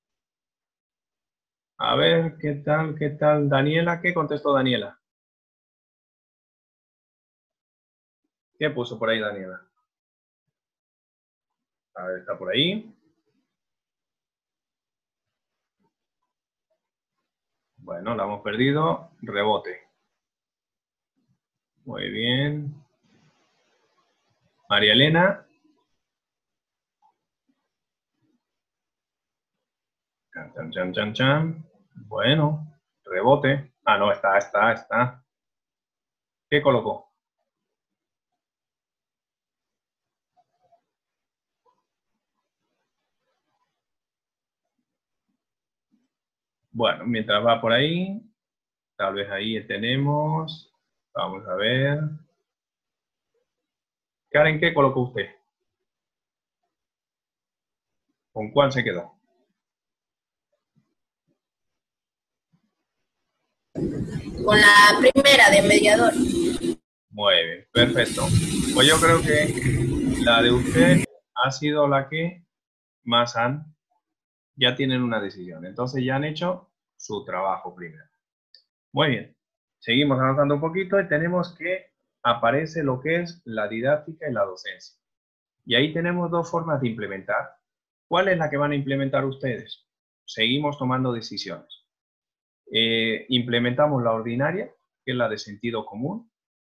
A ver, ¿qué tal, qué tal? Daniela, ¿qué contestó Daniela? ¿Qué puso por ahí Daniela? A ver, está por ahí. Bueno, la hemos perdido. Rebote. Muy bien. María Elena. Chan, chan, chan, chan. Bueno, rebote. Ah, no, está. ¿Qué colocó? Bueno, mientras va por ahí, tal vez ahí tenemos. Vamos a ver. Karen, ¿qué colocó usted? ¿Con cuál se quedó? Con la primera de mediador. Muy bien, perfecto. Pues yo creo que la de usted ha sido la que más ya tienen una decisión. Entonces ya han hecho su trabajo primero. Muy bien. Seguimos avanzando un poquito y tenemos que aparece lo que es la didáctica y la docencia. Y ahí tenemos dos formas de implementar. ¿Cuál es la que van a implementar ustedes? Seguimos tomando decisiones. Implementamos la ordinaria, que es la de sentido común,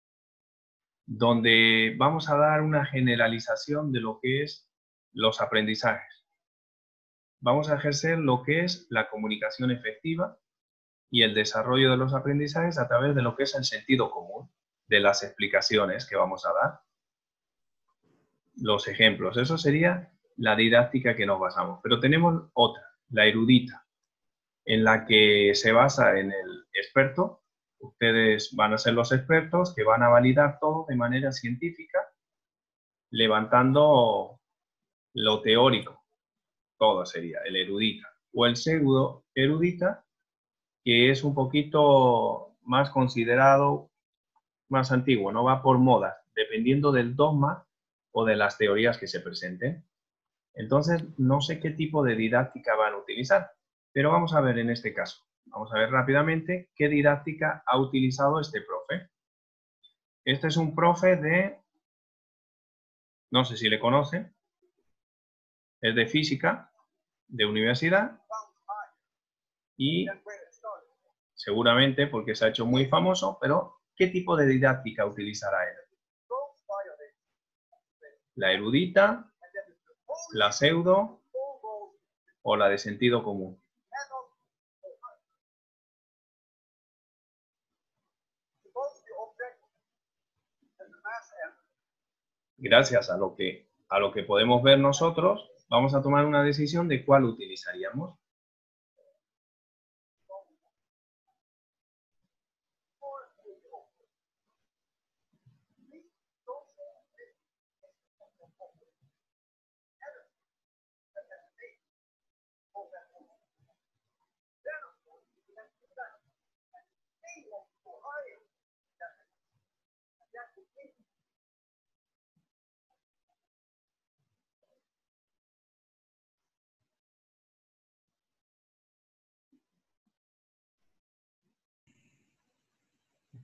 donde vamos a dar una generalización de lo que es los aprendizajes. Vamos a ejercer lo que es la comunicación efectiva y el desarrollo de los aprendizajes a través de lo que es el sentido común, de las explicaciones que vamos a dar, los ejemplos. Eso sería la didáctica que nos basamos. Pero tenemos otra, la erudita, en la que se basa en el experto. Ustedes van a ser los expertos que van a validar todo de manera científica, levantando lo teórico. Todo sería el erudita. O el pseudo erudita, que es un poquito más considerado, más antiguo, no va por modas, dependiendo del dogma o de las teorías que se presenten. Entonces, no sé qué tipo de didáctica van a utilizar, pero vamos a ver en este caso. Vamos a ver rápidamente qué didáctica ha utilizado este profe. Este es un profe de, no sé si le conocen, es de física, de universidad, y seguramente porque se ha hecho muy famoso, pero ¿qué tipo de didáctica utilizará él? ¿La erudita, la pseudo o la de sentido común? Gracias a lo que podemos ver nosotros, vamos a tomar una decisión de cuál utilizaríamos.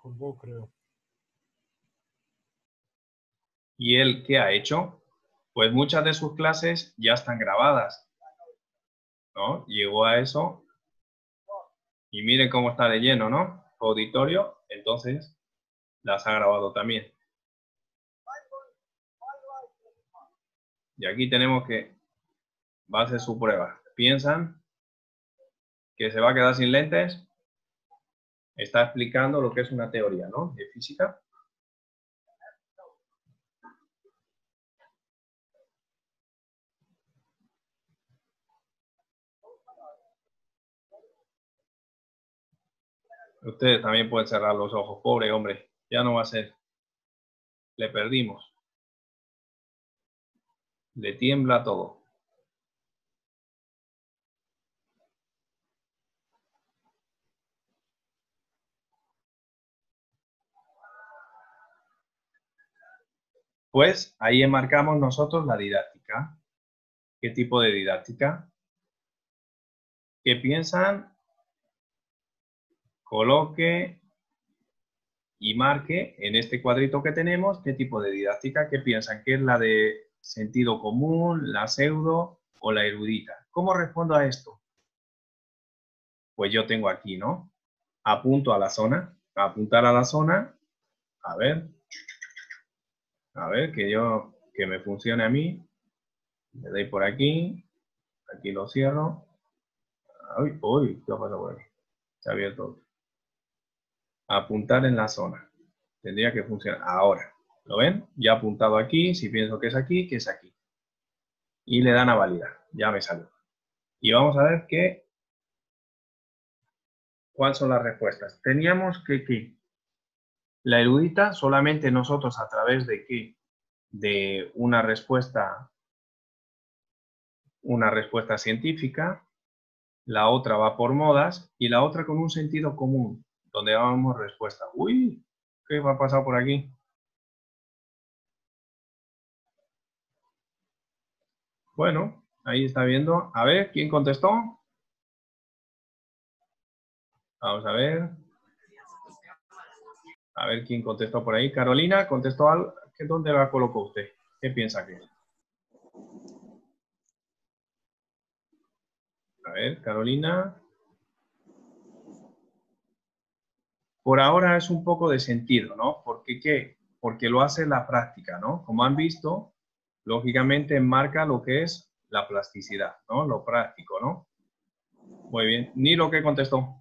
colgó, creo. ¿Y él qué ha hecho? Pues muchas de sus clases ya están grabadas, ¿no? Llegó a eso y mire cómo está de lleno, ¿no? Auditorio, entonces las ha grabado también. Y aquí tenemos que va a hacer su prueba. ¿Piensan que se va a quedar sin lentes? Está explicando lo que es una teoría, ¿no? De física. Ustedes también pueden cerrar los ojos. Pobre hombre, ya no va a ser. Le perdimos. Le tiembla todo. Pues ahí enmarcamos nosotros la didáctica. ¿Qué tipo de didáctica? ¿Qué piensan? Coloque y marque en este cuadrito que tenemos qué tipo de didáctica, qué piensan, que es la de sentido común, la pseudo o la erudita. ¿Cómo respondo a esto? Pues yo tengo aquí, ¿no? Apunto a la zona, apuntar a la zona, a ver, que me funcione a mí, le doy por aquí, aquí lo cierro, uy, ¿qué ha pasado por aquí? Se ha abierto otro. Apuntar en la zona. Tendría que funcionar. Ahora, ¿lo ven? Ya apuntado aquí. Si pienso que es aquí, que es aquí. Y le dan a validar. Ya me salió. Y vamos a ver cuáles son las respuestas. Teníamos que la erudita solamente nosotros a través de qué? De una respuesta científica. La otra va por modas y la otra con un sentido común, donde damos respuesta. Uy, ¿qué va a pasar por aquí? Bueno, ahí está viendo. A ver, ¿quién contestó? Vamos a ver. A ver quién contestó por ahí. Carolina, ¿contestó algo? ¿Dónde la colocó usted? ¿Qué piensa que es? A ver, Carolina. Por ahora es un poco de sentido, ¿no? ¿Por qué? Porque lo hace la práctica, ¿no? Como han visto, lógicamente marca lo que es la plasticidad, ¿no? Lo práctico, ¿no? Muy bien. Nilo, ¿qué contestó?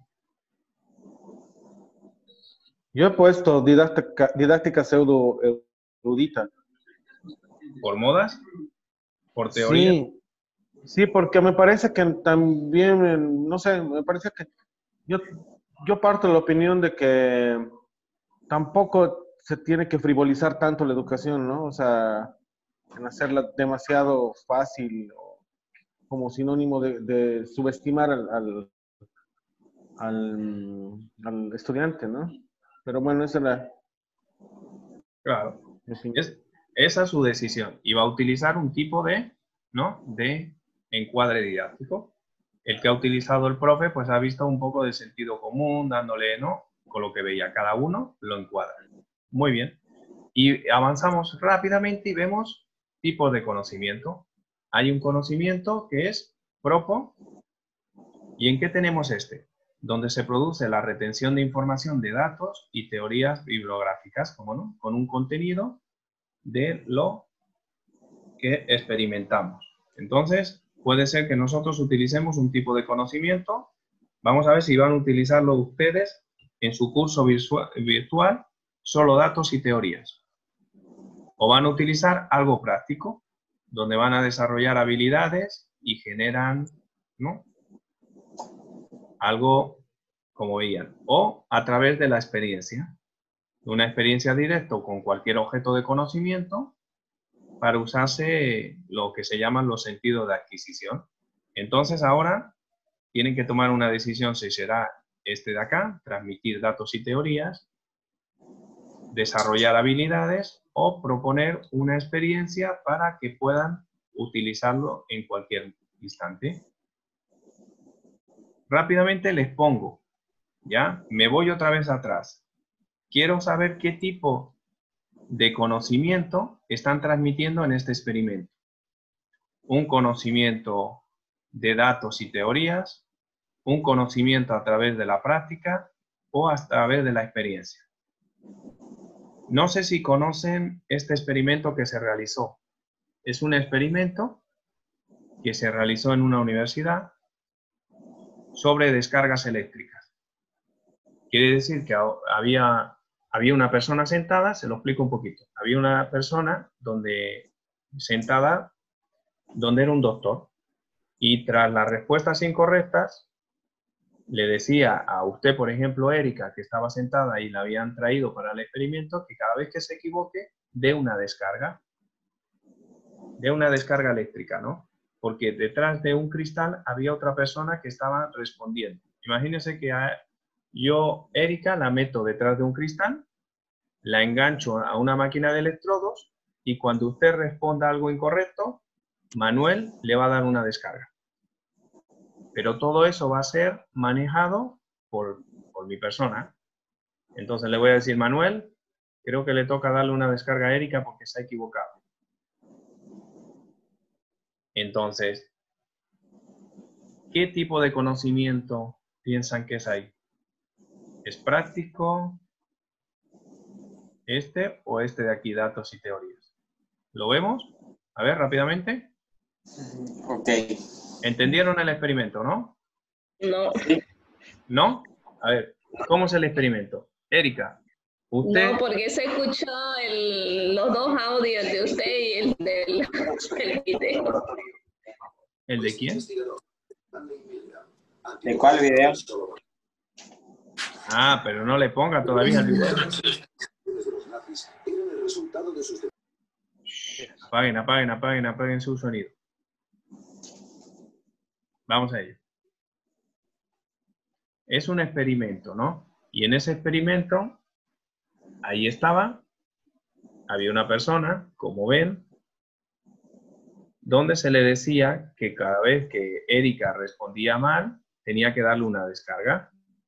Yo he puesto didáctica pseudo erudita. ¿Por modas? ¿Por teoría? Sí, porque me parece que también, no sé, me parece que yo parto de la opinión de que tampoco se tiene que frivolizar tanto la educación, ¿no? O sea, en hacerla demasiado fácil como sinónimo de subestimar al estudiante, ¿no? Pero bueno, esa es la... Claro. Esa es su decisión. Y va a utilizar un tipo de, ¿no? De encuadre didáctico. El que ha utilizado el profe, pues ha visto un poco de sentido común, dándole, ¿no? Con lo que veía cada uno, lo encuadra. Muy bien. Y avanzamos rápidamente y vemos tipos de conocimiento. Hay un conocimiento que es propo. ¿Y en qué tenemos este? Donde se produce la retención de información de datos y teorías bibliográficas, ¿cómo no? Con un contenido de lo que experimentamos. Entonces, puede ser que nosotros utilicemos un tipo de conocimiento. Vamos a ver si van a utilizarlo ustedes en su curso virtual, solo datos y teorías. O van a utilizar algo práctico, donde van a desarrollar habilidades y generan, ¿no? Algo como veían. O a través de la experiencia. Una experiencia directa con cualquier objeto de conocimiento para usarse lo que se llaman los sentidos de adquisición. Entonces ahora tienen que tomar una decisión si será este de acá, transmitir datos y teorías, desarrollar habilidades o proponer una experiencia para que puedan utilizarlo en cualquier instante. Rápidamente les pongo, ¿ya? Me voy otra vez atrás. quiero saber qué tipo de conocimiento están transmitiendo en este experimento. Un conocimiento de datos y teorías, un conocimiento a través de la práctica o a través de la experiencia. No sé si conocen este experimento que se realizó. Es un experimento que se realizó en una universidad sobre descargas eléctricas. Quiere decir que había una persona sentada, se lo explico un poquito. Había una persona sentada donde era un doctor, y tras las respuestas incorrectas le decía a usted, por ejemplo, Erika, que estaba sentada y la habían traído para el experimento, que cada vez que se equivoque, dé una descarga eléctrica, ¿no? Porque detrás de un cristal había otra persona que estaba respondiendo. Imagínense que yo, Erika, la meto detrás de un cristal, la engancho a una máquina de electrodos y cuando usted responda algo incorrecto, Manuel le va a dar una descarga. Pero todo eso va a ser manejado por mi persona. Entonces le voy a decir, Manuel, creo que le toca darle una descarga a Erika porque se ha equivocado. Entonces, ¿qué tipo de conocimiento piensan que es ahí? ¿Es práctico este o este de aquí, datos y teorías? ¿Lo vemos? A ver, rápidamente. Ok. ¿Entendieron el experimento, no? No. ¿No? A ver, ¿cómo es el experimento? Erika, usted... No, porque se escuchó los dos audios de usted y el del video. ¿El de quién? ¿De cuál video? Ah, pero no le ponga todavía el video. Apaguen su sonido. Vamos a ello. Es un experimento, ¿no? Y en ese experimento, ahí había una persona, como ven, donde se le decía que cada vez que Erika respondía mal, tenía que darle una descarga.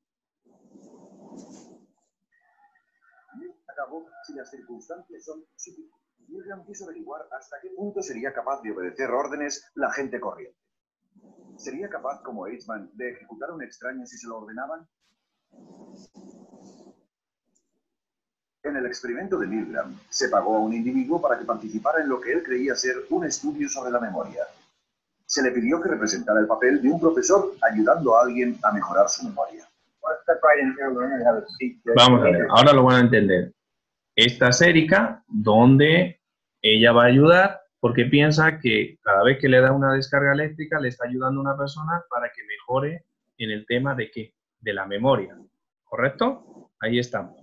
Acabó si las circunstancias son positivas. Milgram quiso averiguar hasta qué punto sería capaz de obedecer órdenes la gente corriente. ¿Sería capaz, como Eichmann, de ejecutar a un extraño si se lo ordenaban? En el experimento de Milgram, se pagó a un individuo para que participara en lo que él creía ser un estudio sobre la memoria. Se le pidió que representara el papel de un profesor ayudando a alguien a mejorar su memoria. Vamos a ver, ahora lo van a entender. Esta es Erika, donde ella va a ayudar porque piensa que cada vez que le da una descarga eléctrica le está ayudando a una persona para que mejore en el tema de ¿qué? De la memoria. ¿Correcto? Ahí estamos.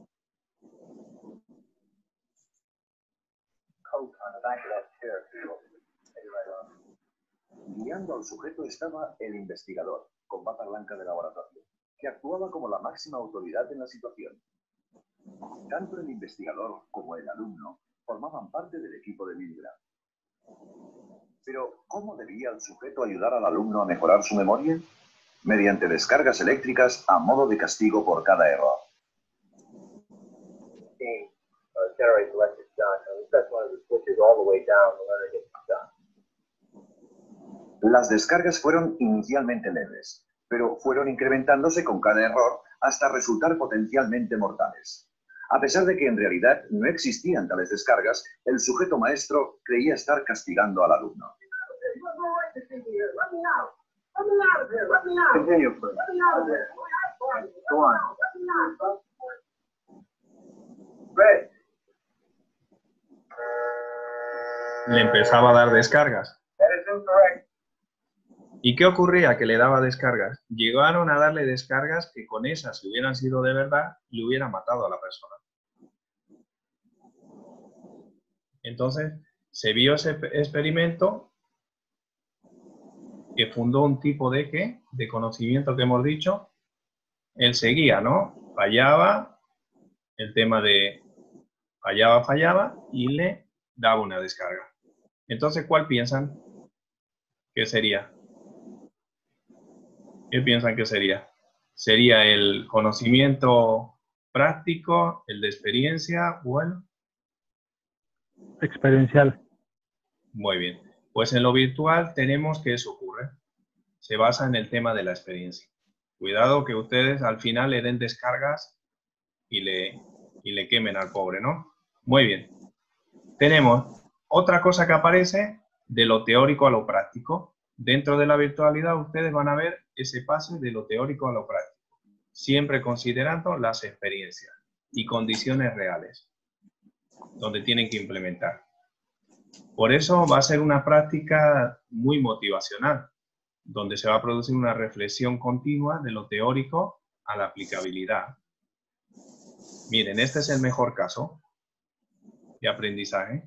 Guiando al sujeto estaba el investigador, con bata blanca de laboratorio, que actuaba como la máxima autoridad en la situación. Tanto el investigador como el alumno formaban parte del equipo de Milgram. Pero, ¿cómo debía el sujeto ayudar al alumno a mejorar su memoria? Mediante descargas eléctricas a modo de castigo por cada error. Las descargas fueron inicialmente leves, pero fueron incrementándose con cada error hasta resultar potencialmente mortales. A pesar de que en realidad no existían tales descargas, el sujeto maestro creía estar castigando al alumno. Le empezaba a dar descargas. ¿Y qué ocurría? Que le daba descargas. Llegaron a darle descargas que con esas, si hubieran sido de verdad, le hubieran matado a la persona. Entonces, se vio ese experimento que fundó un tipo de ¿qué? De conocimiento que hemos dicho. Él seguía, ¿no? Fallaba, el tema de fallaba y le daba una descarga. Entonces, ¿cuál piensan que sería? ¿Qué piensan que sería? ¿Sería el conocimiento práctico, el de experiencia o el... Experiencial. Muy bien. Pues en lo virtual tenemos que eso ocurre. Se basa en el tema de la experiencia. Cuidado que ustedes al final le den descargas y le quemen al pobre, ¿no? Muy bien. Tenemos otra cosa que aparece de lo teórico a lo práctico. Dentro de la virtualidad ustedes van a ver ese pase de lo teórico a lo práctico, siempre considerando las experiencias y condiciones reales, donde tienen que implementar. Por eso va a ser una práctica muy motivacional, donde se va a producir una reflexión continua de lo teórico a la aplicabilidad. Miren, este es el mejor caso de aprendizaje,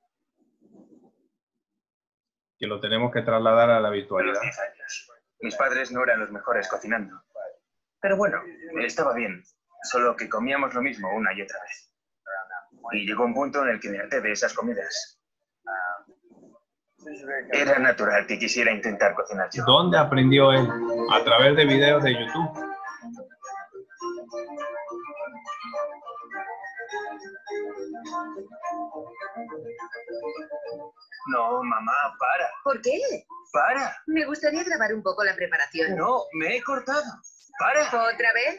que lo tenemos que trasladar a la virtualidad. A los 10 años. Mis padres no eran los mejores cocinando. Pero bueno, estaba bien. Solo que comíamos lo mismo una y otra vez. Y llegó un punto en el que me harté de esas comidas. Era natural que quisiera intentar cocinar yo. ¿Dónde aprendió él? A través de videos de YouTube. No, mamá, para. ¿Por qué? Para. Me gustaría grabar un poco la preparación. No, me he cortado. Para. ¿Otra vez?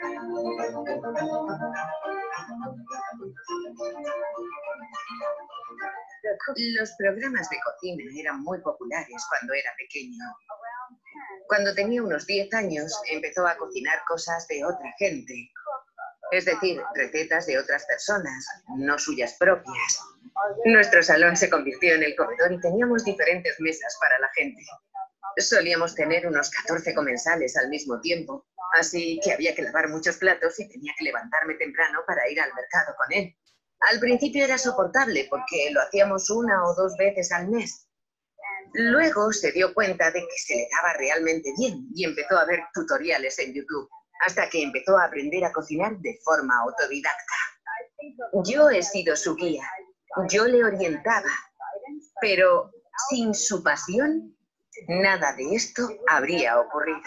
Los programas de cocina eran muy populares cuando era pequeño. Cuando tenía unos 10 años, empezó a cocinar cosas de otra gente. Es decir, recetas de otras personas, no suyas propias. Nuestro salón se convirtió en el comedor y teníamos diferentes mesas para la gente. Solíamos tener unos 14 comensales al mismo tiempo, así que había que lavar muchos platos y tenía que levantarme temprano para ir al mercado con él. Al principio era soportable porque lo hacíamos 1 o 2 veces al mes. Luego se dio cuenta de que se le daba realmente bien y empezó a ver tutoriales en YouTube, hasta que empezó a aprender a cocinar de forma autodidacta. Yo he sido su guía, yo le orientaba, pero sin su pasión, nada de esto habría ocurrido.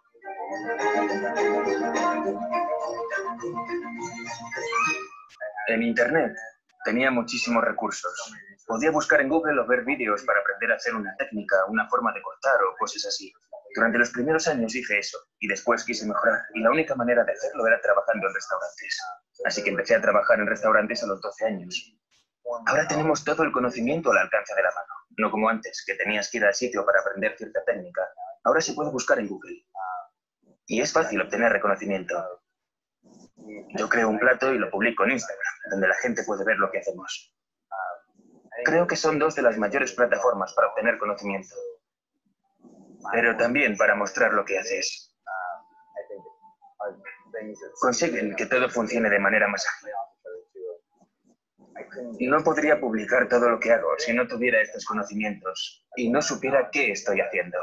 En Internet tenía muchísimos recursos. Podía buscar en Google o ver vídeos para aprender a hacer una técnica, una forma de cortar o cosas así. Durante los primeros años hice eso y después quise mejorar y la única manera de hacerlo era trabajando en restaurantes. Así que empecé a trabajar en restaurantes a los 12 años. Ahora tenemos todo el conocimiento al alcance de la mano, no como antes, que tenías que ir al sitio para aprender cierta técnica. Ahora se puede buscar en Google. Y es fácil obtener reconocimiento. Yo creo un plato y lo publico en Instagram, donde la gente puede ver lo que hacemos. Creo que son 2 de las mayores plataformas para obtener conocimiento. Pero también para mostrar lo que haces. Consiguen que todo funcione de manera más ágil. No podría publicar todo lo que hago si no tuviera estos conocimientos y no supiera qué estoy haciendo.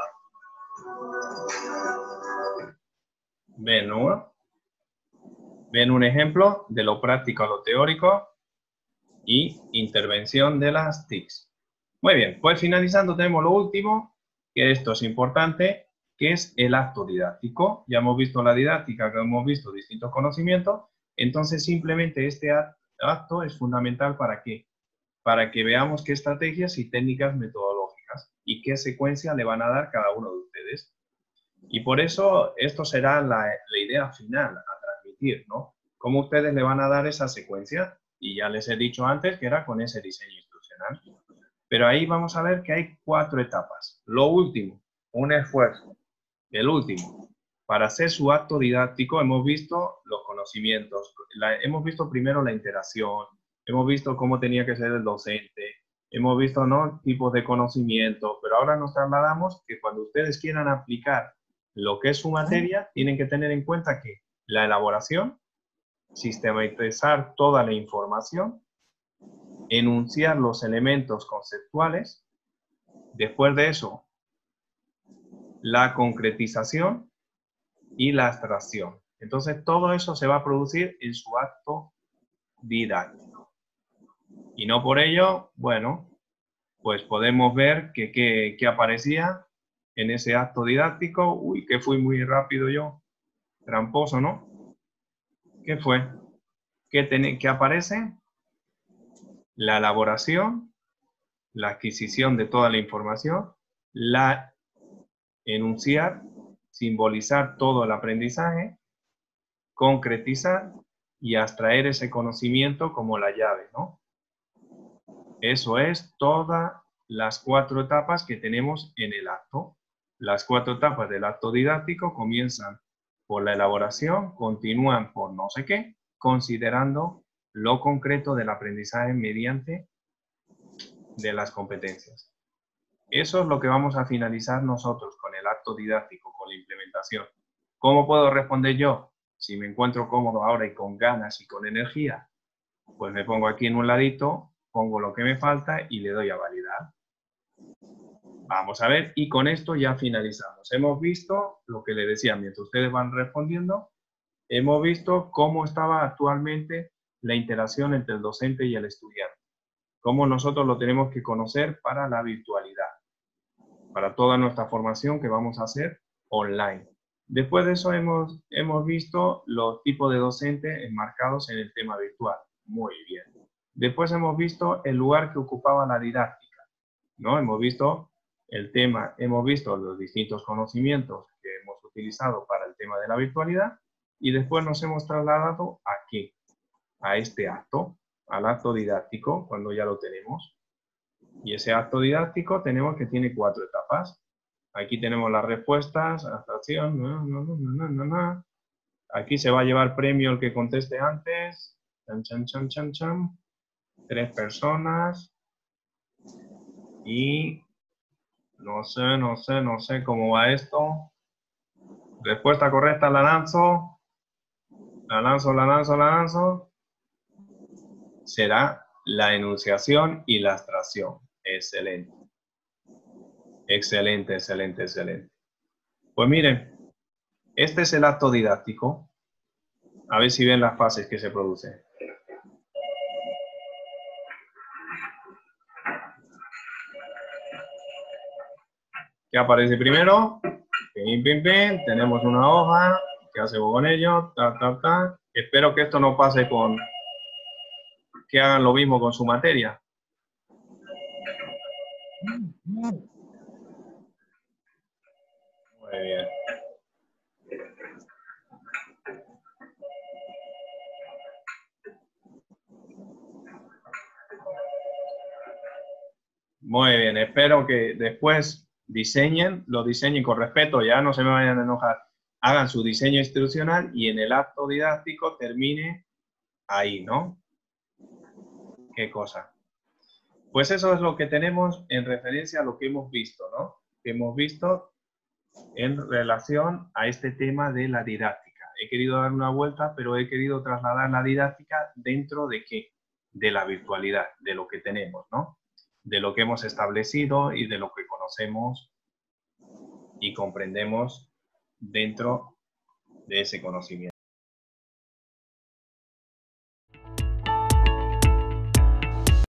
¿Ven, no? ¿Ven un ejemplo de lo práctico a lo teórico y intervención de las TICs? Muy bien, pues finalizando tenemos lo último, que esto es importante, que es el acto didáctico. Ya hemos visto la didáctica, que hemos visto distintos conocimientos, entonces simplemente este acto es fundamental ¿para qué? Para que veamos qué estrategias y técnicas metodológicas y qué secuencia le van a dar cada uno de ustedes. Y por eso esto será la idea final a transmitir, ¿no? Cómo ustedes le van a dar esa secuencia. Y ya les he dicho antes que era con ese diseño instruccional. Pero ahí vamos a ver que hay 4 etapas. Lo último, un esfuerzo. El último, para hacer su acto didáctico hemos visto los conocimientos. Hemos visto primero la interacción. Hemos visto cómo tenía que ser el docente. Hemos visto, ¿no?, tipos de conocimiento. Pero ahora nos trasladamos que cuando ustedes quieran aplicar lo que es su materia, tienen que tener en cuenta que la elaboración, sistematizar toda la información, enunciar los elementos conceptuales, después de eso, la concretización y la abstracción. Entonces, todo eso se va a producir en su acto didáctico. Y no por ello, bueno, pues podemos ver que aparecía en ese acto didáctico. Uy, que fui muy rápido yo. Tramposo, ¿no? ¿Qué fue? ¿Qué aparece? La elaboración, la adquisición de toda la información, la enunciar, simbolizar todo el aprendizaje, concretizar y abstraer ese conocimiento como la llave, ¿no? Eso es todas las 4 etapas que tenemos en el acto. Las 4 etapas del acto didáctico comienzan por la elaboración, continúan por no sé qué, considerando lo concreto del aprendizaje mediante de las competencias. Eso es lo que vamos a finalizar nosotros con el acto didáctico, con la implementación. ¿Cómo puedo responder yo? Si me encuentro cómodo ahora y con ganas y con energía, pues me pongo aquí en un ladito, pongo lo que me falta y le doy a validar. Vamos a ver, y con esto ya finalizamos. Hemos visto lo que le decía mientras ustedes van respondiendo, hemos visto cómo estaba actualmente la interacción entre el docente y el estudiante. Cómo nosotros lo tenemos que conocer para la virtualidad, para toda nuestra formación que vamos a hacer online. Después de eso hemos visto los tipos de docentes enmarcados en el tema virtual. Muy bien. Después hemos visto el lugar que ocupaba la didáctica, ¿no? Hemos visto el tema, hemos visto los distintos conocimientos que hemos utilizado para el tema de la virtualidad y después nos hemos trasladado aquí, a este acto, al acto didáctico, cuando ya lo tenemos. Y ese acto didáctico tenemos que tiene 4 etapas. Aquí tenemos las respuestas, abstracción, Aquí se va a llevar premio el que conteste antes. Chan, chan, chan, chan, chan. 3 personas. Y no sé cómo va esto. Respuesta correcta, la lanzo. La lanzo. Será la enunciación y la abstracción. Excelente. Excelente. Pues miren, este es el acto didáctico. A ver si ven las fases que se producen. ¿Qué aparece primero? Pim, pim, pim. Tenemos una hoja. ¿Qué hacemos con ello? Espero que esto no pase con... que hagan lo mismo con su materia. Muy bien. Muy bien, espero que después lo diseñen con respeto, ya no se me vayan a enojar. Hagan su diseño instruccional y en el acto didáctico termine ahí, ¿no? ¿Qué cosa? Pues eso es lo que tenemos en referencia a lo que hemos visto, ¿no? Que hemos visto en relación a este tema de la didáctica. He querido dar una vuelta, pero he querido trasladar la didáctica dentro de ¿qué? De la virtualidad, de lo que tenemos, ¿no? De lo que hemos establecido y de lo que conocemos y comprendemos dentro de ese conocimiento.